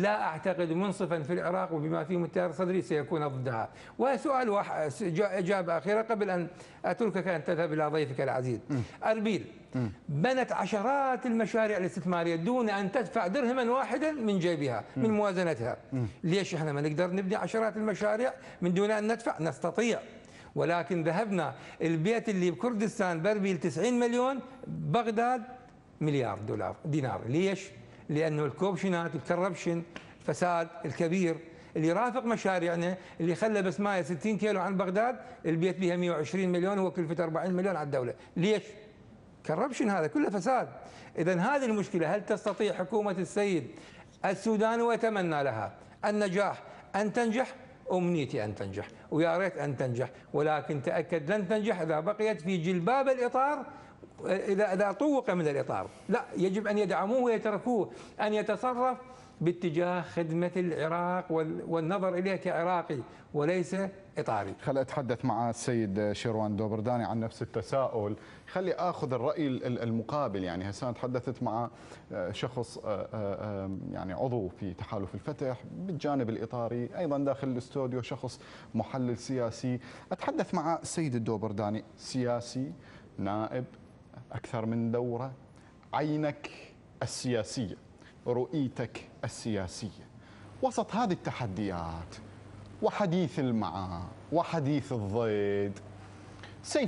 لا أعتقد منصفا في العراق وبما فيهم التيار الصدري سيكون ضدها. وسؤال واحد، إجابة أخيرة قبل أن أتركك أن تذهب إلى ضيفك العزيز. أربيل بنت عشرات المشاريع الاستثمارية دون أن تدفع درهما واحدا من جيبها من موازنتها. ليش احنا ما نقدر نبني عشرات المشاريع من دون أن ندفع؟ نستطيع، ولكن ذهبنا البيت اللي بكردستان بأربيل 90 مليون، بغداد مليار دينار. ليش؟ لأنه الكوبشنات الكربشن الفساد الكبير اللي رافق مشاريعنا، اللي خلى بسماية 60 كيلو عن بغداد البيت بها 120 مليون هو كلفة 40 مليون على الدولة. ليش؟ كربشن، هذا كله فساد. إذا هذه المشكلة. هل تستطيع حكومة السيد السوداني، وأتمنى لها النجاح، أن تنجح؟ أمنيتي أن تنجح ويا ريت أن تنجح، ولكن تأكد لن تنجح إذا بقيت في جلباب الإطار، إذا طوق من الإطار. لا، يجب أن يدعموه ويتركوه أن يتصرف باتجاه خدمة العراق والنظر إليه كعراقي وليس إطاري. خلي أتحدث مع السيد شيروان دوبرداني عن نفس التساؤل، خلي أخذ الرأي المقابل. يعني هسه تحدثت مع شخص يعني عضو في تحالف الفتح بالجانب الإطاري، أيضا داخل الاستوديو شخص محلل سياسي. أتحدث مع السيد الدوبرداني، سياسي، نائب، أكثر من دورة، عينك السياسية، رؤيتك السياسية وسط هذه التحديات وحديث المعا وحديث الضيد. سيف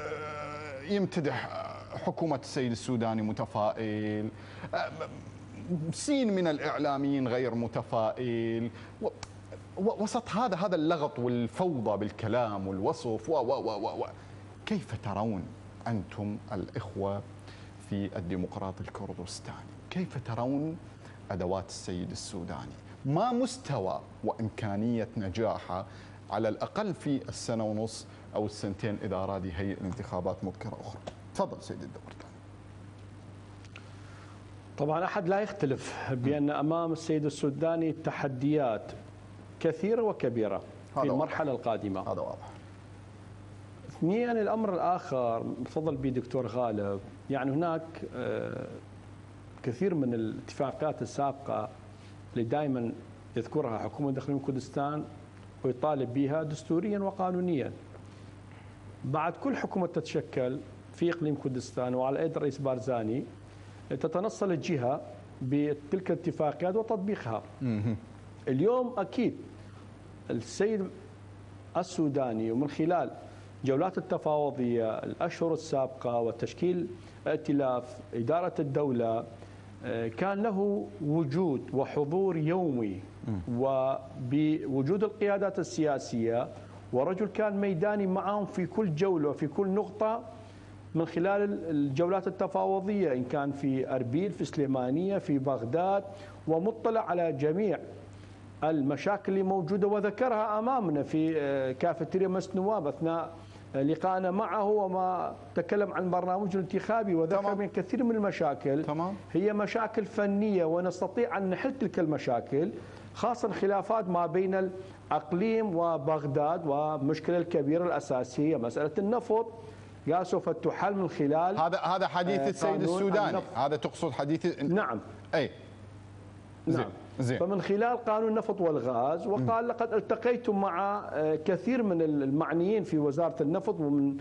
يمتدح حكومة السيد السوداني متفائل، سين من الإعلاميين غير متفائل، وسط هذا اللغط والفوضى بالكلام والوصف كيف ترون أنتم الإخوة في الديمقراطي الكردستاني، كيف ترون أدوات السيد السوداني؟ ما مستوى وإمكانية نجاحها على الأقل في السنة ونص أو السنتين إذا أراد يهيئ الانتخابات مبكرة أخرى؟ تفضل سيد الدوبرداني. طبعا أحد لا يختلف بأن أمام السيد السوداني تحديات كثيرة وكبيرة في المرحلة القادمة. هذا واضح. اثنين، الأمر الآخر تفضل به دكتور غالب، يعني هناك كثير من الاتفاقيات السابقة اللي دائما يذكرها حكومة إقليم كردستان ويطالب بها دستوريا وقانونيا. بعد كل حكومة تتشكل في إقليم كردستان وعلى يد الرئيس بارزاني تتنصل الجهة بتلك الاتفاقيات وتطبيقها. اليوم أكيد السيد السوداني ومن خلال جولات التفاوضية الأشهر السابقة وتشكيل ائتلاف إدارة الدولة كان له وجود وحضور يومي، وبوجود القيادات السياسية، ورجل كان ميداني معهم في كل جولة وفي كل نقطة من خلال الجولات التفاوضية، إن كان في أربيل، في سليمانية، في بغداد، ومطلع على جميع المشاكل اللي موجودة وذكرها أمامنا في كافيتيريا مجلس النواب أثناء لقاءنا معه، وما تكلم عن برنامجه الانتخابي وذكر من كثير من المشاكل. هي مشاكل فنية ونستطيع أن نحل تلك المشاكل، خاصة خلافات ما بين الأقليم وبغداد، والمشكلة الكبيرة الأساسية مسألة النفط قال سوف تحل من خلال هذا حديث السيد السوداني. هذا تقصد حديث؟ نعم. أي نعم. زين. فمن خلال قانون النفط والغاز، وقال لقد التقيت مع كثير من المعنيين في وزارة النفط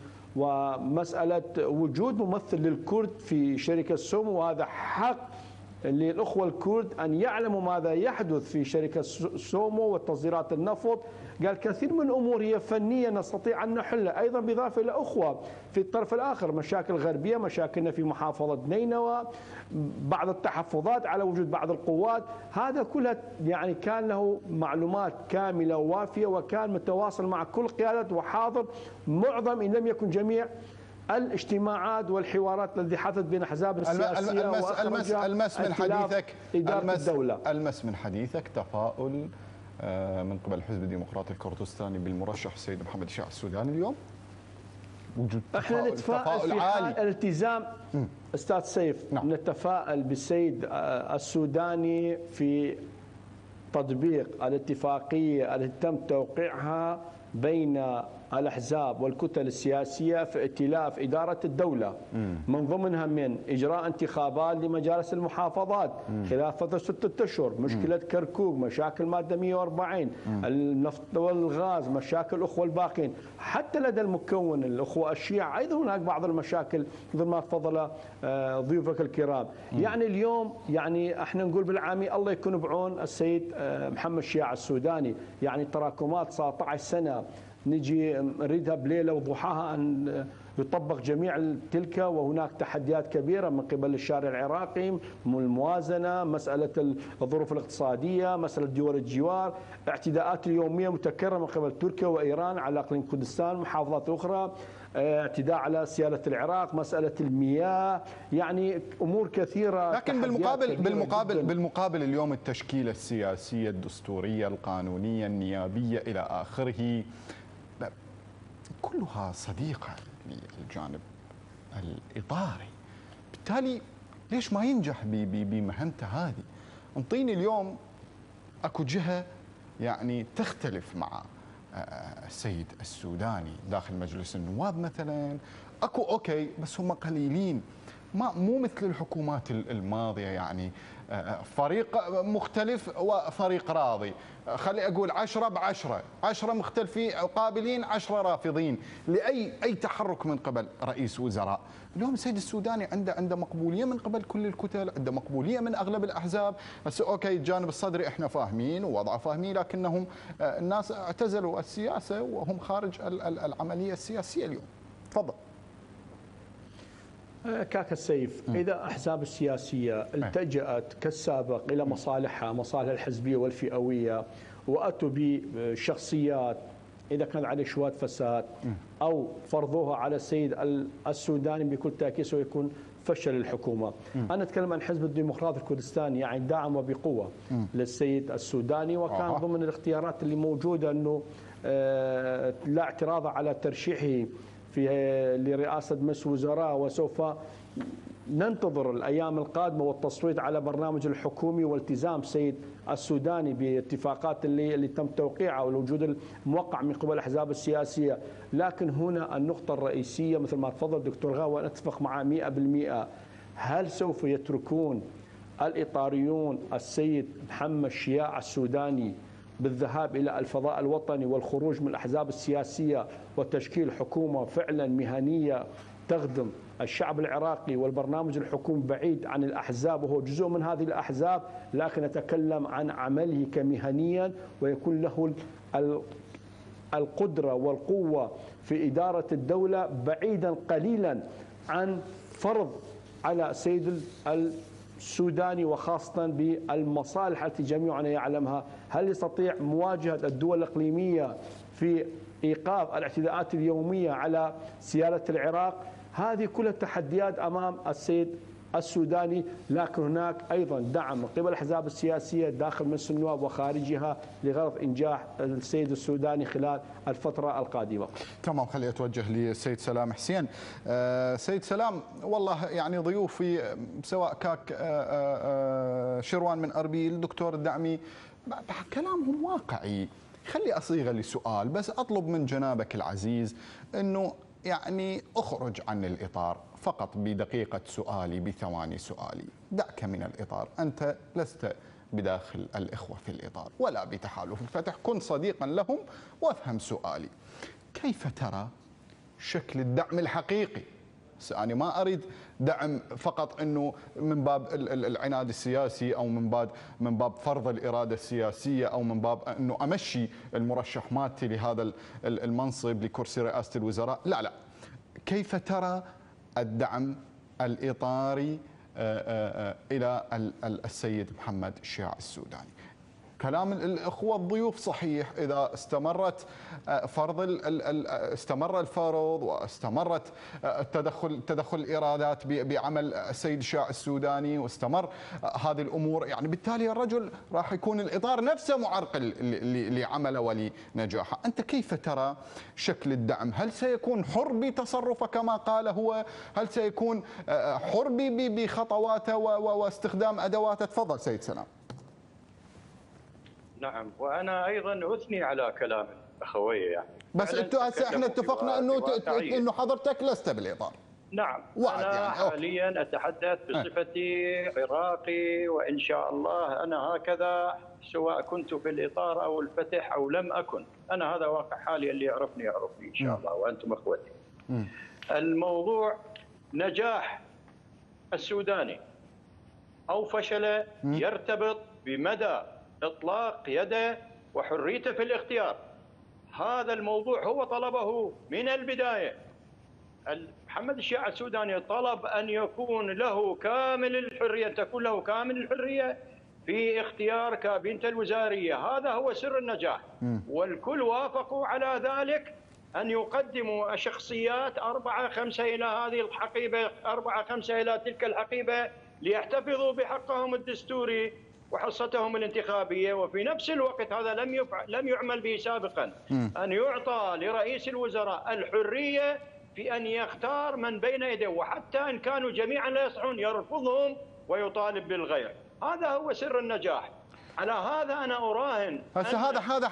ومسألة وجود ممثل للكرد في شركة سومو، وهذا حق للأخوة الكرد أن يعلموا ماذا يحدث في شركة سومو وتصديرات النفط. قال كثير من الأمور هي فنية نستطيع أن نحلها، أيضا بإضافة إلى أخوة في الطرف الآخر، مشاكل غربية، مشاكلنا في محافظة نينوى، بعض التحفظات على وجود بعض القوات، هذا كلها يعني كان له معلومات كاملة ووافية، وكان متواصل مع كل قيادة وحاضر معظم إن لم يكن جميع الاجتماعات والحوارات التي حدثت بين احزاب السياسيه المس من حديثك إدارة الدولة. المس من حديثك تفاؤل من قبل الحزب الديمقراطي الكردستاني بالمرشح السيد محمد الشيع السوداني اليوم؟ وجود احنا نتفائل في حال الالتزام استاذ سيف. نعم. نتفائل بالسيد السوداني في تطبيق الاتفاقيه التي تم توقيعها بين الأحزاب والكتل السياسية في ائتلاف إدارة الدولة، من ضمنها من إجراء انتخابات لمجالس المحافظات خلال فترة 6 أشهر، مشكلة كركوك، مشاكل مادة 140، النفط والغاز، مشاكل الأخوة الباقين، حتى لدى المكون الأخوة الشيعة أيضا هناك بعض المشاكل مثل ما تفضل ضيوفك الكرام. يعني اليوم يعني احنا نقول بالعامي الله يكون بعون السيد محمد شياع السوداني، يعني تراكمات 19 سنة نجي نريدها بليلة وضحاها أن يطبق جميع تلك، وهناك تحديات كبيرة من قبل الشارع العراقي، من الموازنة، مسألة الظروف الاقتصادية، مسألة دول الجوار، اعتداءات اليومية متكررة من قبل تركيا وإيران على إقليم كردستان ومحافظات أخرى، اعتداء على سيادة العراق، مسألة المياه، يعني أمور كثيرة. لكن بالمقابل اليوم التشكيلة السياسية الدستورية القانونية النيابية إلى آخره كلها صديقة للجانب الإطاري، بالتالي ليش ما ينجح بمهمته هذه؟ انطيني اليوم اكو جهة يعني تختلف مع السيد السوداني داخل مجلس النواب مثلا، اكو اوكي بس هم قليلين، مو مثل الحكومات الماضية، يعني فريق مختلف وفريق راضي، خلي أقول 10 ب10، 10 مختلفين قابلين 10 رافضين لأي تحرك من قبل رئيس وزراء. اليوم السيد السوداني عنده مقبولية من قبل كل الكتل، عنده مقبولية من أغلب الأحزاب. بس أوكي الجانب الصدري إحنا فاهمين ووضعه فاهمين، لكنهم الناس اعتزلوا السياسة وهم خارج العملية السياسية اليوم. تفضل. كاك السيف، إذا أحزاب السياسية التجأت كالسابق إلى مصالحها، مصالح الحزبية والفئوية، وأتوا بشخصيات إذا كان عليه شوية فساد أو فرضوها على السيد السوداني، بكل تأكيد سيكون فشل الحكومة. أنا أتكلم عن حزب الديمقراطي الكردستاني، يعني دعم وبقوة للسيد السوداني، وكان ضمن الاختيارات اللي موجودة أنه لا اعتراض على ترشيحه لرئاسة مجلس وزراء، وسوف ننتظر الأيام القادمة والتصويت على برنامج الحكومي والتزام السيد السوداني باتفاقات اللي تم توقيعها والوجود الموقع من قبل الأحزاب السياسية. لكن هنا النقطة الرئيسية مثل ما تفضل دكتور غاوي وأنا أتفق معه 100%، هل سوف يتركون الإطاريون السيد محمد شياع السوداني بالذهاب إلى الفضاء الوطني والخروج من الأحزاب السياسية وتشكيل حكومة فعلا مهنية تخدم الشعب العراقي، والبرنامج الحكومي بعيد عن الأحزاب وهو جزء من هذه الأحزاب، لكن نتكلم عن عمله كمهنيا ويكون له القدرة والقوة في إدارة الدولة، بعيدا قليلا عن فرض على السيد السوداني وخاصة بالمصالح التي جميعنا يعلمها. هل يستطيع مواجهة الدول الإقليمية في إيقاف الاعتداءات اليومية على سيادة العراق؟ هذه كلها تحديات أمام السيد السوداني، لكن هناك أيضا دعم من قبل الأحزاب السياسية داخل مجلس النواب وخارجها لغرض إنجاح السيد السوداني خلال الفترة القادمة. تمام، خلي أتوجه للسيد سلام حسين. سيد سلام، والله يعني ضيوفي سواء كاك شروان من أربيل، الدكتور الدعمي، كلامهم واقعي. خلي أصيغ لي سؤال بس، أطلب من جنابك العزيز أنه يعني أخرج عن الإطار فقط بدقيقة سؤالي، بثواني سؤالي. دعك من الإطار، أنت لست بداخل الإخوة في الإطار ولا بتحالف الفتح، كن صديقا لهم وافهم سؤالي. كيف ترى شكل الدعم الحقيقي؟ أنا ما أريد دعم فقط أنه من باب العناد السياسي أو من باب فرض الإرادة السياسية أو من باب أنه أمشي المرشح مالتي لهذا المنصب لكرسي رئاسة الوزراء. لا، كيف ترى الدعم الإطاري إلى السيد محمد شياع السوداني؟ كلام الأخوة الضيوف صحيح، إذا استمرت استمر الفرض واستمرت تدخل الإيرادات بعمل السيد شياع السوداني واستمر هذه الأمور، يعني بالتالي الرجل راح يكون الإطار نفسه معرقل لعمله ولنجاحه. أنت كيف ترى شكل الدعم؟ هل سيكون حر بتصرفه كما قال هو؟ هل سيكون حر بخطواته واستخدام أدواته؟ تفضل سيد سلام. نعم، وأنا أيضا أثني على كلام أخوي يعني. بس انتوا هسه احنا اتفقنا انه حضرتك لست بالاطار. نعم، وعد أنا يعني. حاليا أتحدث بصفتي عراقي، وإن شاء الله أنا هكذا سواء كنت في الإطار أو الفتح أو لم أكن. أنا هذا واقع حالي، اللي يعرفني يعرفني إن شاء الله، وأنتم أخوتي. الموضوع نجاح السوداني أو فشله يرتبط بمدى إطلاق يده وحريته في الاختيار. هذا الموضوع هو طلبه من البداية. محمد الشيع السوداني طلب أن يكون له كامل الحرية، تكون له كامل الحرية في اختيار كابينته الوزارية. هذا هو سر النجاح، والكل وافقوا على ذلك، أن يقدموا شخصيات 4-5 إلى هذه الحقيبة، 4-5 إلى تلك الحقيبة، ليحتفظوا بحقهم الدستوري وحصتهم الانتخابية. وفي نفس الوقت هذا لم يعمل به سابقا، أن يعطى لرئيس الوزراء الحرية في أن يختار من بين يديه، وحتى إن كانوا جميعا لا يصلحون يرفضهم ويطالب بالغير. هذا هو سر النجاح. على هذا أنا أراهن. هذا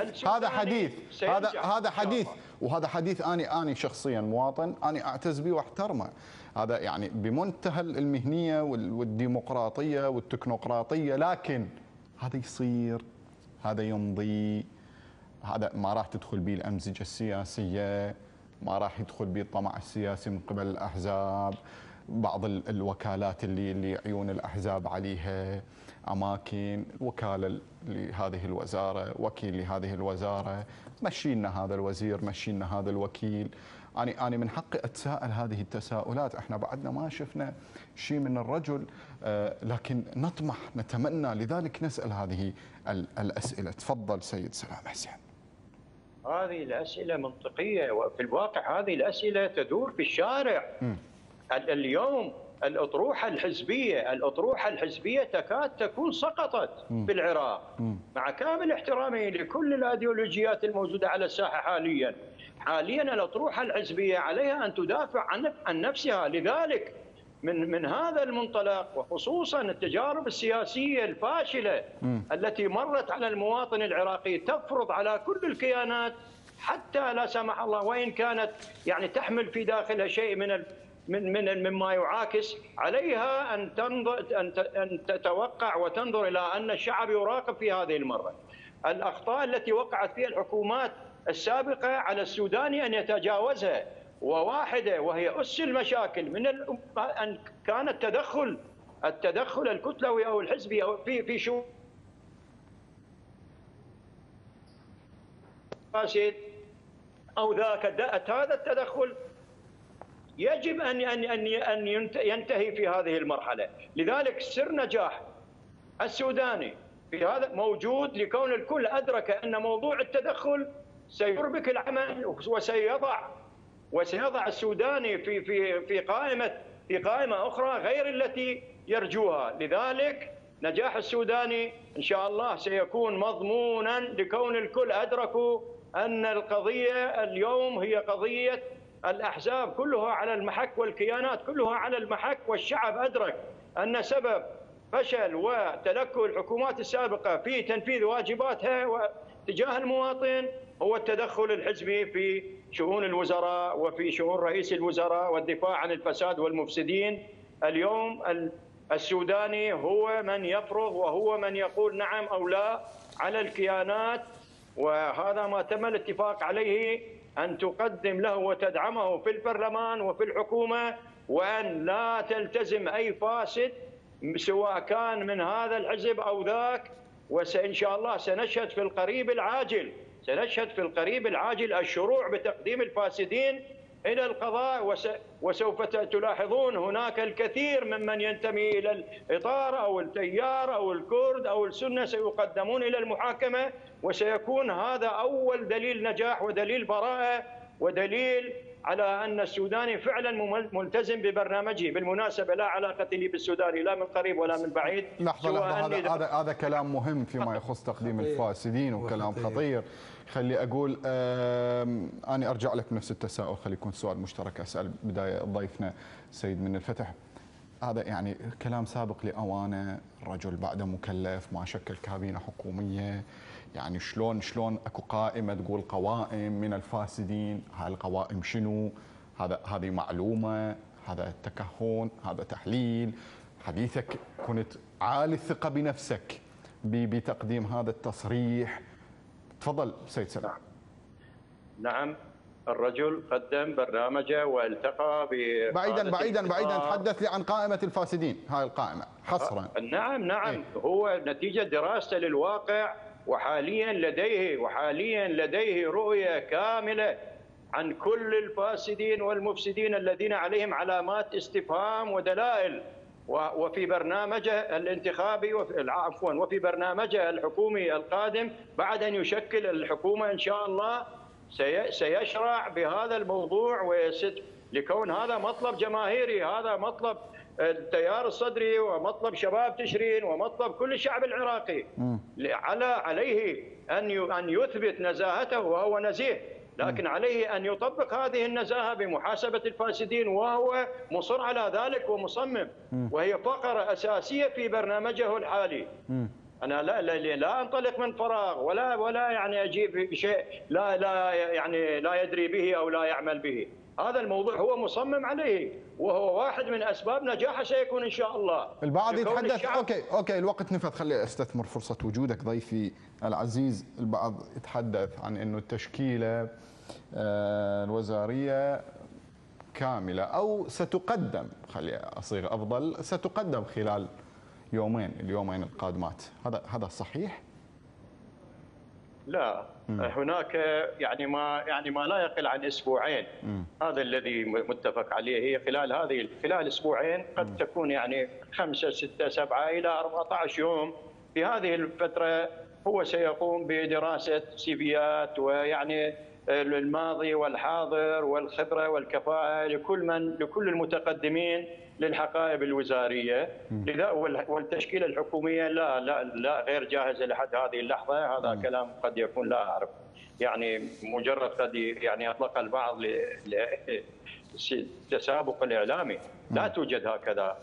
حديث وهذا حديث أنا شخصيا مواطن أنا أعتز به واحترمه. هذا يعني بمنتهى المهنية والديمقراطية والتكنوقراطية، لكن هذا يصير، هذا يمضي، هذا ما راح تدخل به الأمزجة السياسية، ما راح يدخل به الطمع السياسي من قبل الأحزاب، بعض الوكالات اللي عيون الأحزاب عليها، أماكن وكالة لهذه الوزارة، وكيل لهذه الوزارة، مشينا هذا الوزير، مشينا هذا الوكيل. أنا من حقي أتساءل هذه التساؤلات. احنا بعدنا ما شفنا شيء من الرجل، لكن نطمح نتمنى، لذلك نسأل هذه الأسئلة. تفضل سيد سلام حسين. هذه الأسئلة منطقية، وفي الواقع هذه الأسئلة تدور في الشارع. اليوم الأطروحة الحزبية تكاد تكون سقطت في العراق، مع كامل احترامي لكل الأيديولوجيات الموجودة على الساحة حاليا الأطروحة الحزبية عليها أن تدافع عن نفسها. لذلك من هذا المنطلق، وخصوصا التجارب السياسية الفاشلة التي مرت على المواطن العراقي، تفرض على كل الكيانات، حتى لا سمح الله وإن كانت يعني تحمل في داخلها شيء مما يعاكس، عليها أن تتوقع وتنظر إلى أن الشعب يراقب في هذه المرة. الأخطاء التي وقعت فيها الحكومات السابقة على السوداني أن يتجاوزها، وواحدة وهي أس المشاكل أن كان التدخل الكتلوي أو الحزبي أو في شؤون فاسد أو ذاك. هذا التدخل يجب أن ينتهي في هذه المرحلة. لذلك سر نجاح السوداني في هذا موجود، لكون الكل أدرك أن موضوع التدخل سيربك العمل، وسيضع السوداني في قائمة أخرى غير التي يرجوها. لذلك نجاح السوداني إن شاء الله سيكون مضمونا، لكون الكل أدركوا أن القضية اليوم هي قضية الأحزاب كلها على المحك والكيانات كلها على المحك، والشعب أدرك أن سبب فشل وتلكؤ الحكومات السابقة في تنفيذ واجباتها تجاه المواطن هو التدخل الحزبي في شؤون الوزراء وفي شؤون رئيس الوزراء والدفاع عن الفساد والمفسدين. اليوم السوداني هو من يفرض وهو من يقول نعم أو لا على الكيانات، وهذا ما تم الاتفاق عليه، أن تقدم له وتدعمه في البرلمان وفي الحكومة، وأن لا تلتزم أي فاسد سواء كان من هذا الحزب أو ذاك. وإن شاء الله سنشهد في القريب العاجل الشروع بتقديم الفاسدين إلى القضاء، وسوف تلاحظون هناك الكثير ممن ينتمي إلى الإطار أو التيار أو الكرد أو السنة سيقدمون إلى المحاكمة، وسيكون هذا أول دليل نجاح ودليل براءة ودليل على أن السوداني فعلا ملتزم ببرنامجه. بالمناسبة لا علاقة لي بالسوداني لا من قريب ولا من بعيد. لحظة، هذا كلام مهم فيما يخص تقديم الفاسدين، وكلام خطير. خلي أقول أنا أرجع لك بنفس التساؤل، خلي يكون سؤال مشترك. أسأل بداية ضيفنا سيد من الفتح. هذا يعني كلام سابق لأوانه. الرجل بعده مكلف، ما شكل كابينة حكومية، يعني شلون اكو قائمة تقول قوائم من الفاسدين؟ هاي القوائم شنو؟ هذه معلومة، هذا تكهن، هذا تحليل. حديثك كنت عالي الثقة بنفسك بتقديم هذا التصريح. تفضل سيد سلام. نعم، الرجل قدم برنامجه والتقى بعيدا تحدث لي عن قائمة الفاسدين، هاي القائمة حصرا. نعم إيه؟ هو نتيجة دراسته للواقع، وحاليا لديه رؤية كاملة عن كل الفاسدين والمفسدين الذين عليهم علامات استفهام ودلائل. وفي برنامجه الانتخابي وفي برنامجه الحكومي القادم بعد أن يشكل الحكومة إن شاء الله سيشرع بهذا الموضوع، لكون هذا مطلب جماهيري، هذا مطلب التيار الصدري ومطلب شباب تشرين ومطلب كل الشعب العراقي. عليه أن يثبت نزاهته، وهو نزيه، لكن عليه أن يطبق هذه النزاهة بمحاسبة الفاسدين، وهو مصر على ذلك ومصمم، وهي فقرة أساسية في برنامجه الحالي. أنا لا أنطلق من فراغ ولا يعني أجيب شيء لا يدري به أو لا يعمل به. هذا الموضوع هو مصمم عليه، وهو واحد من أسباب نجاحه سيكون إن شاء الله. البعض يتحدث أوكي الوقت نفذ، خلي أستثمر فرصة وجودك ضيفي العزيز. البعض يتحدث عن أنه التشكيلة الوزارية كاملة أو ستقدم، خلي أصيغ أفضل، ستقدم خلال اليومين القادمات. هذا صحيح؟ لا، هناك يعني ما لا يقل عن اسبوعين. هذا الذي متفق عليه. هي خلال اسبوعين، قد تكون يعني 5 6 7 الى 14 يوم. في هذه الفتره هو سيقوم بدراسه سيفيات، ويعني الماضي والحاضر والخبره والكفاءه لكل المتقدمين للحقائب الوزاريه. لذا والتشكيله الحكوميه لا غير جاهزه لحد هذه اللحظه. هذا كلام قد يكون لا اعرف، يعني مجرد قد يعني اطلق البعض للتسابق الاعلامي. لا توجد هكذا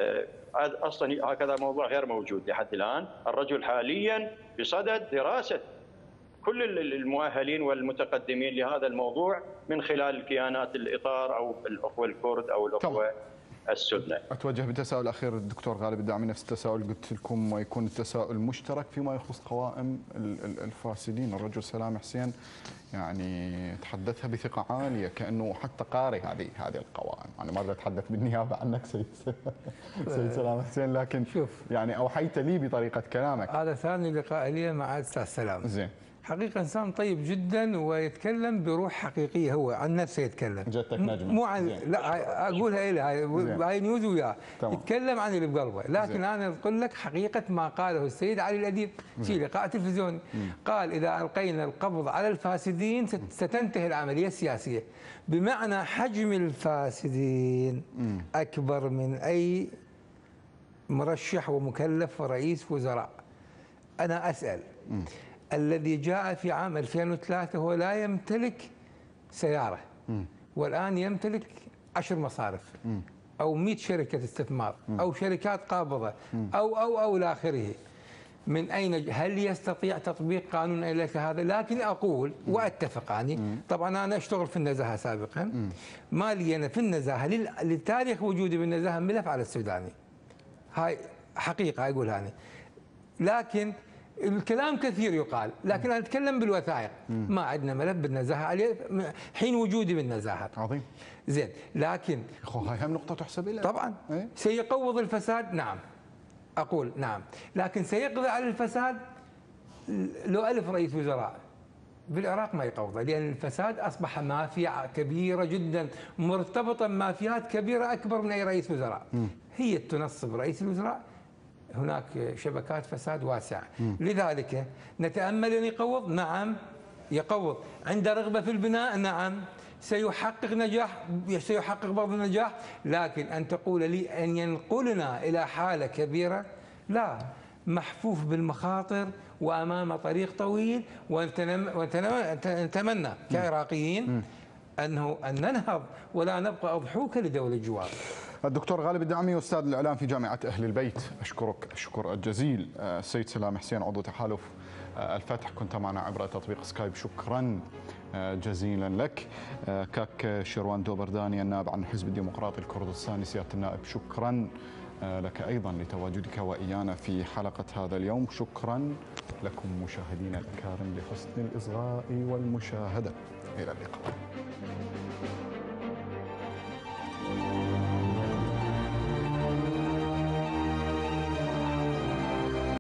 اصلا، هكذا موضوع غير موجود لحد الان. الرجل حاليا بصدد دراسه كل المؤهلين والمتقدمين لهذا الموضوع من خلال كيانات الاطار او الاخوه الكرد او الاخوه السنة. أتوجه بتساؤل أخير الدكتور غالب الداعمي، نفس التساؤل قلت لكم، ويكون التساؤل مشترك فيما يخص قوائم الفاسدين. الرجل سلام حسين يعني تحدثها بثقة عالية كأنه حتى قارئ هذه القوائم. أنا ما أتحدث بالنيابة عنك سيد سلام حسين، لكن شوف يعني أوحيت لي بطريقة كلامك. هذا ثاني لقاء لي مع أستاذ سلام. زين. حقيقة إنسان طيب جدا ويتكلم بروح حقيقية، هو عن نفسه يتكلم. جدتك نجمة. مو عن لا أقولها له، هاي نيوز وياه. يتكلم عن اللي بقلبه، لكن زين. أنا أقول لك حقيقة ما قاله السيد علي الأديب في لقاء تلفزيوني. قال إذا ألقينا القبض على الفاسدين ستنتهي العملية السياسية، بمعنى حجم الفاسدين أكبر من أي مرشح ومكلف ورئيس وزراء. أنا أسأل الذي جاء في عام 2003 هو لا يمتلك سيارة، والآن يمتلك 10 مصارف أو 100 شركة استثمار أو شركات قابضة أو إلى آخره. من أين هل يستطيع تطبيق قانون إليك هذا؟ لكن أقول وأتفق عني، طبعا أنا أشتغل في النزاهة سابقا، ما لي أنا في النزاهة لتاريخ وجودي بالنزاهة ملف على السوداني. هاي حقيقة أقولها أنا، لكن الكلام كثير يقال، لكن أنا أتكلم بالوثائق. ما عندنا ملف بالنزاهة عليه حين وجودي بالنزاهة. عظيم. زين، لكن هاي هم نقطة تحسب لها. طبعا إيه؟ سيقوض الفساد، نعم أقول نعم، لكن سيقضي على الفساد لو 1000 رئيس وزراء بالعراق ما يقوضه، لأن الفساد أصبح مافيا كبيرة جدا مرتبطة بمافيات كبيرة أكبر من أي رئيس وزراء. هي تنصب رئيس الوزراء، هناك شبكات فساد واسعة. لذلك نتأمل أن يقوض، نعم يقوض. عنده رغبة في البناء، نعم سيحقق نجاح، سيحقق بعض النجاح، لكن أن تقول لي أن ينقلنا إلى حالة كبيرة، لا، محفوف بالمخاطر وأمام طريق طويل. ونتمنى كعراقيين أن ننهض ولا نبقى أضحوكة لدول الجوار. الدكتور غالب الدعمي أستاذ الإعلام في جامعة أهل البيت، أشكرك الشكر الجزيل. السيد سلام حسين عضو تحالف الفتح، كنت معنا عبر تطبيق سكايب، شكرا جزيلا لك. كاك شيروان دوبرداني النائب عن الحزب الديمقراطي الكردستاني، سيادة النائب شكرا لك أيضا لتواجدك وإيانا في حلقة هذا اليوم. شكرا لكم مشاهدينا الكرام لحسن الإصغاء والمشاهدة، إلى اللقاء.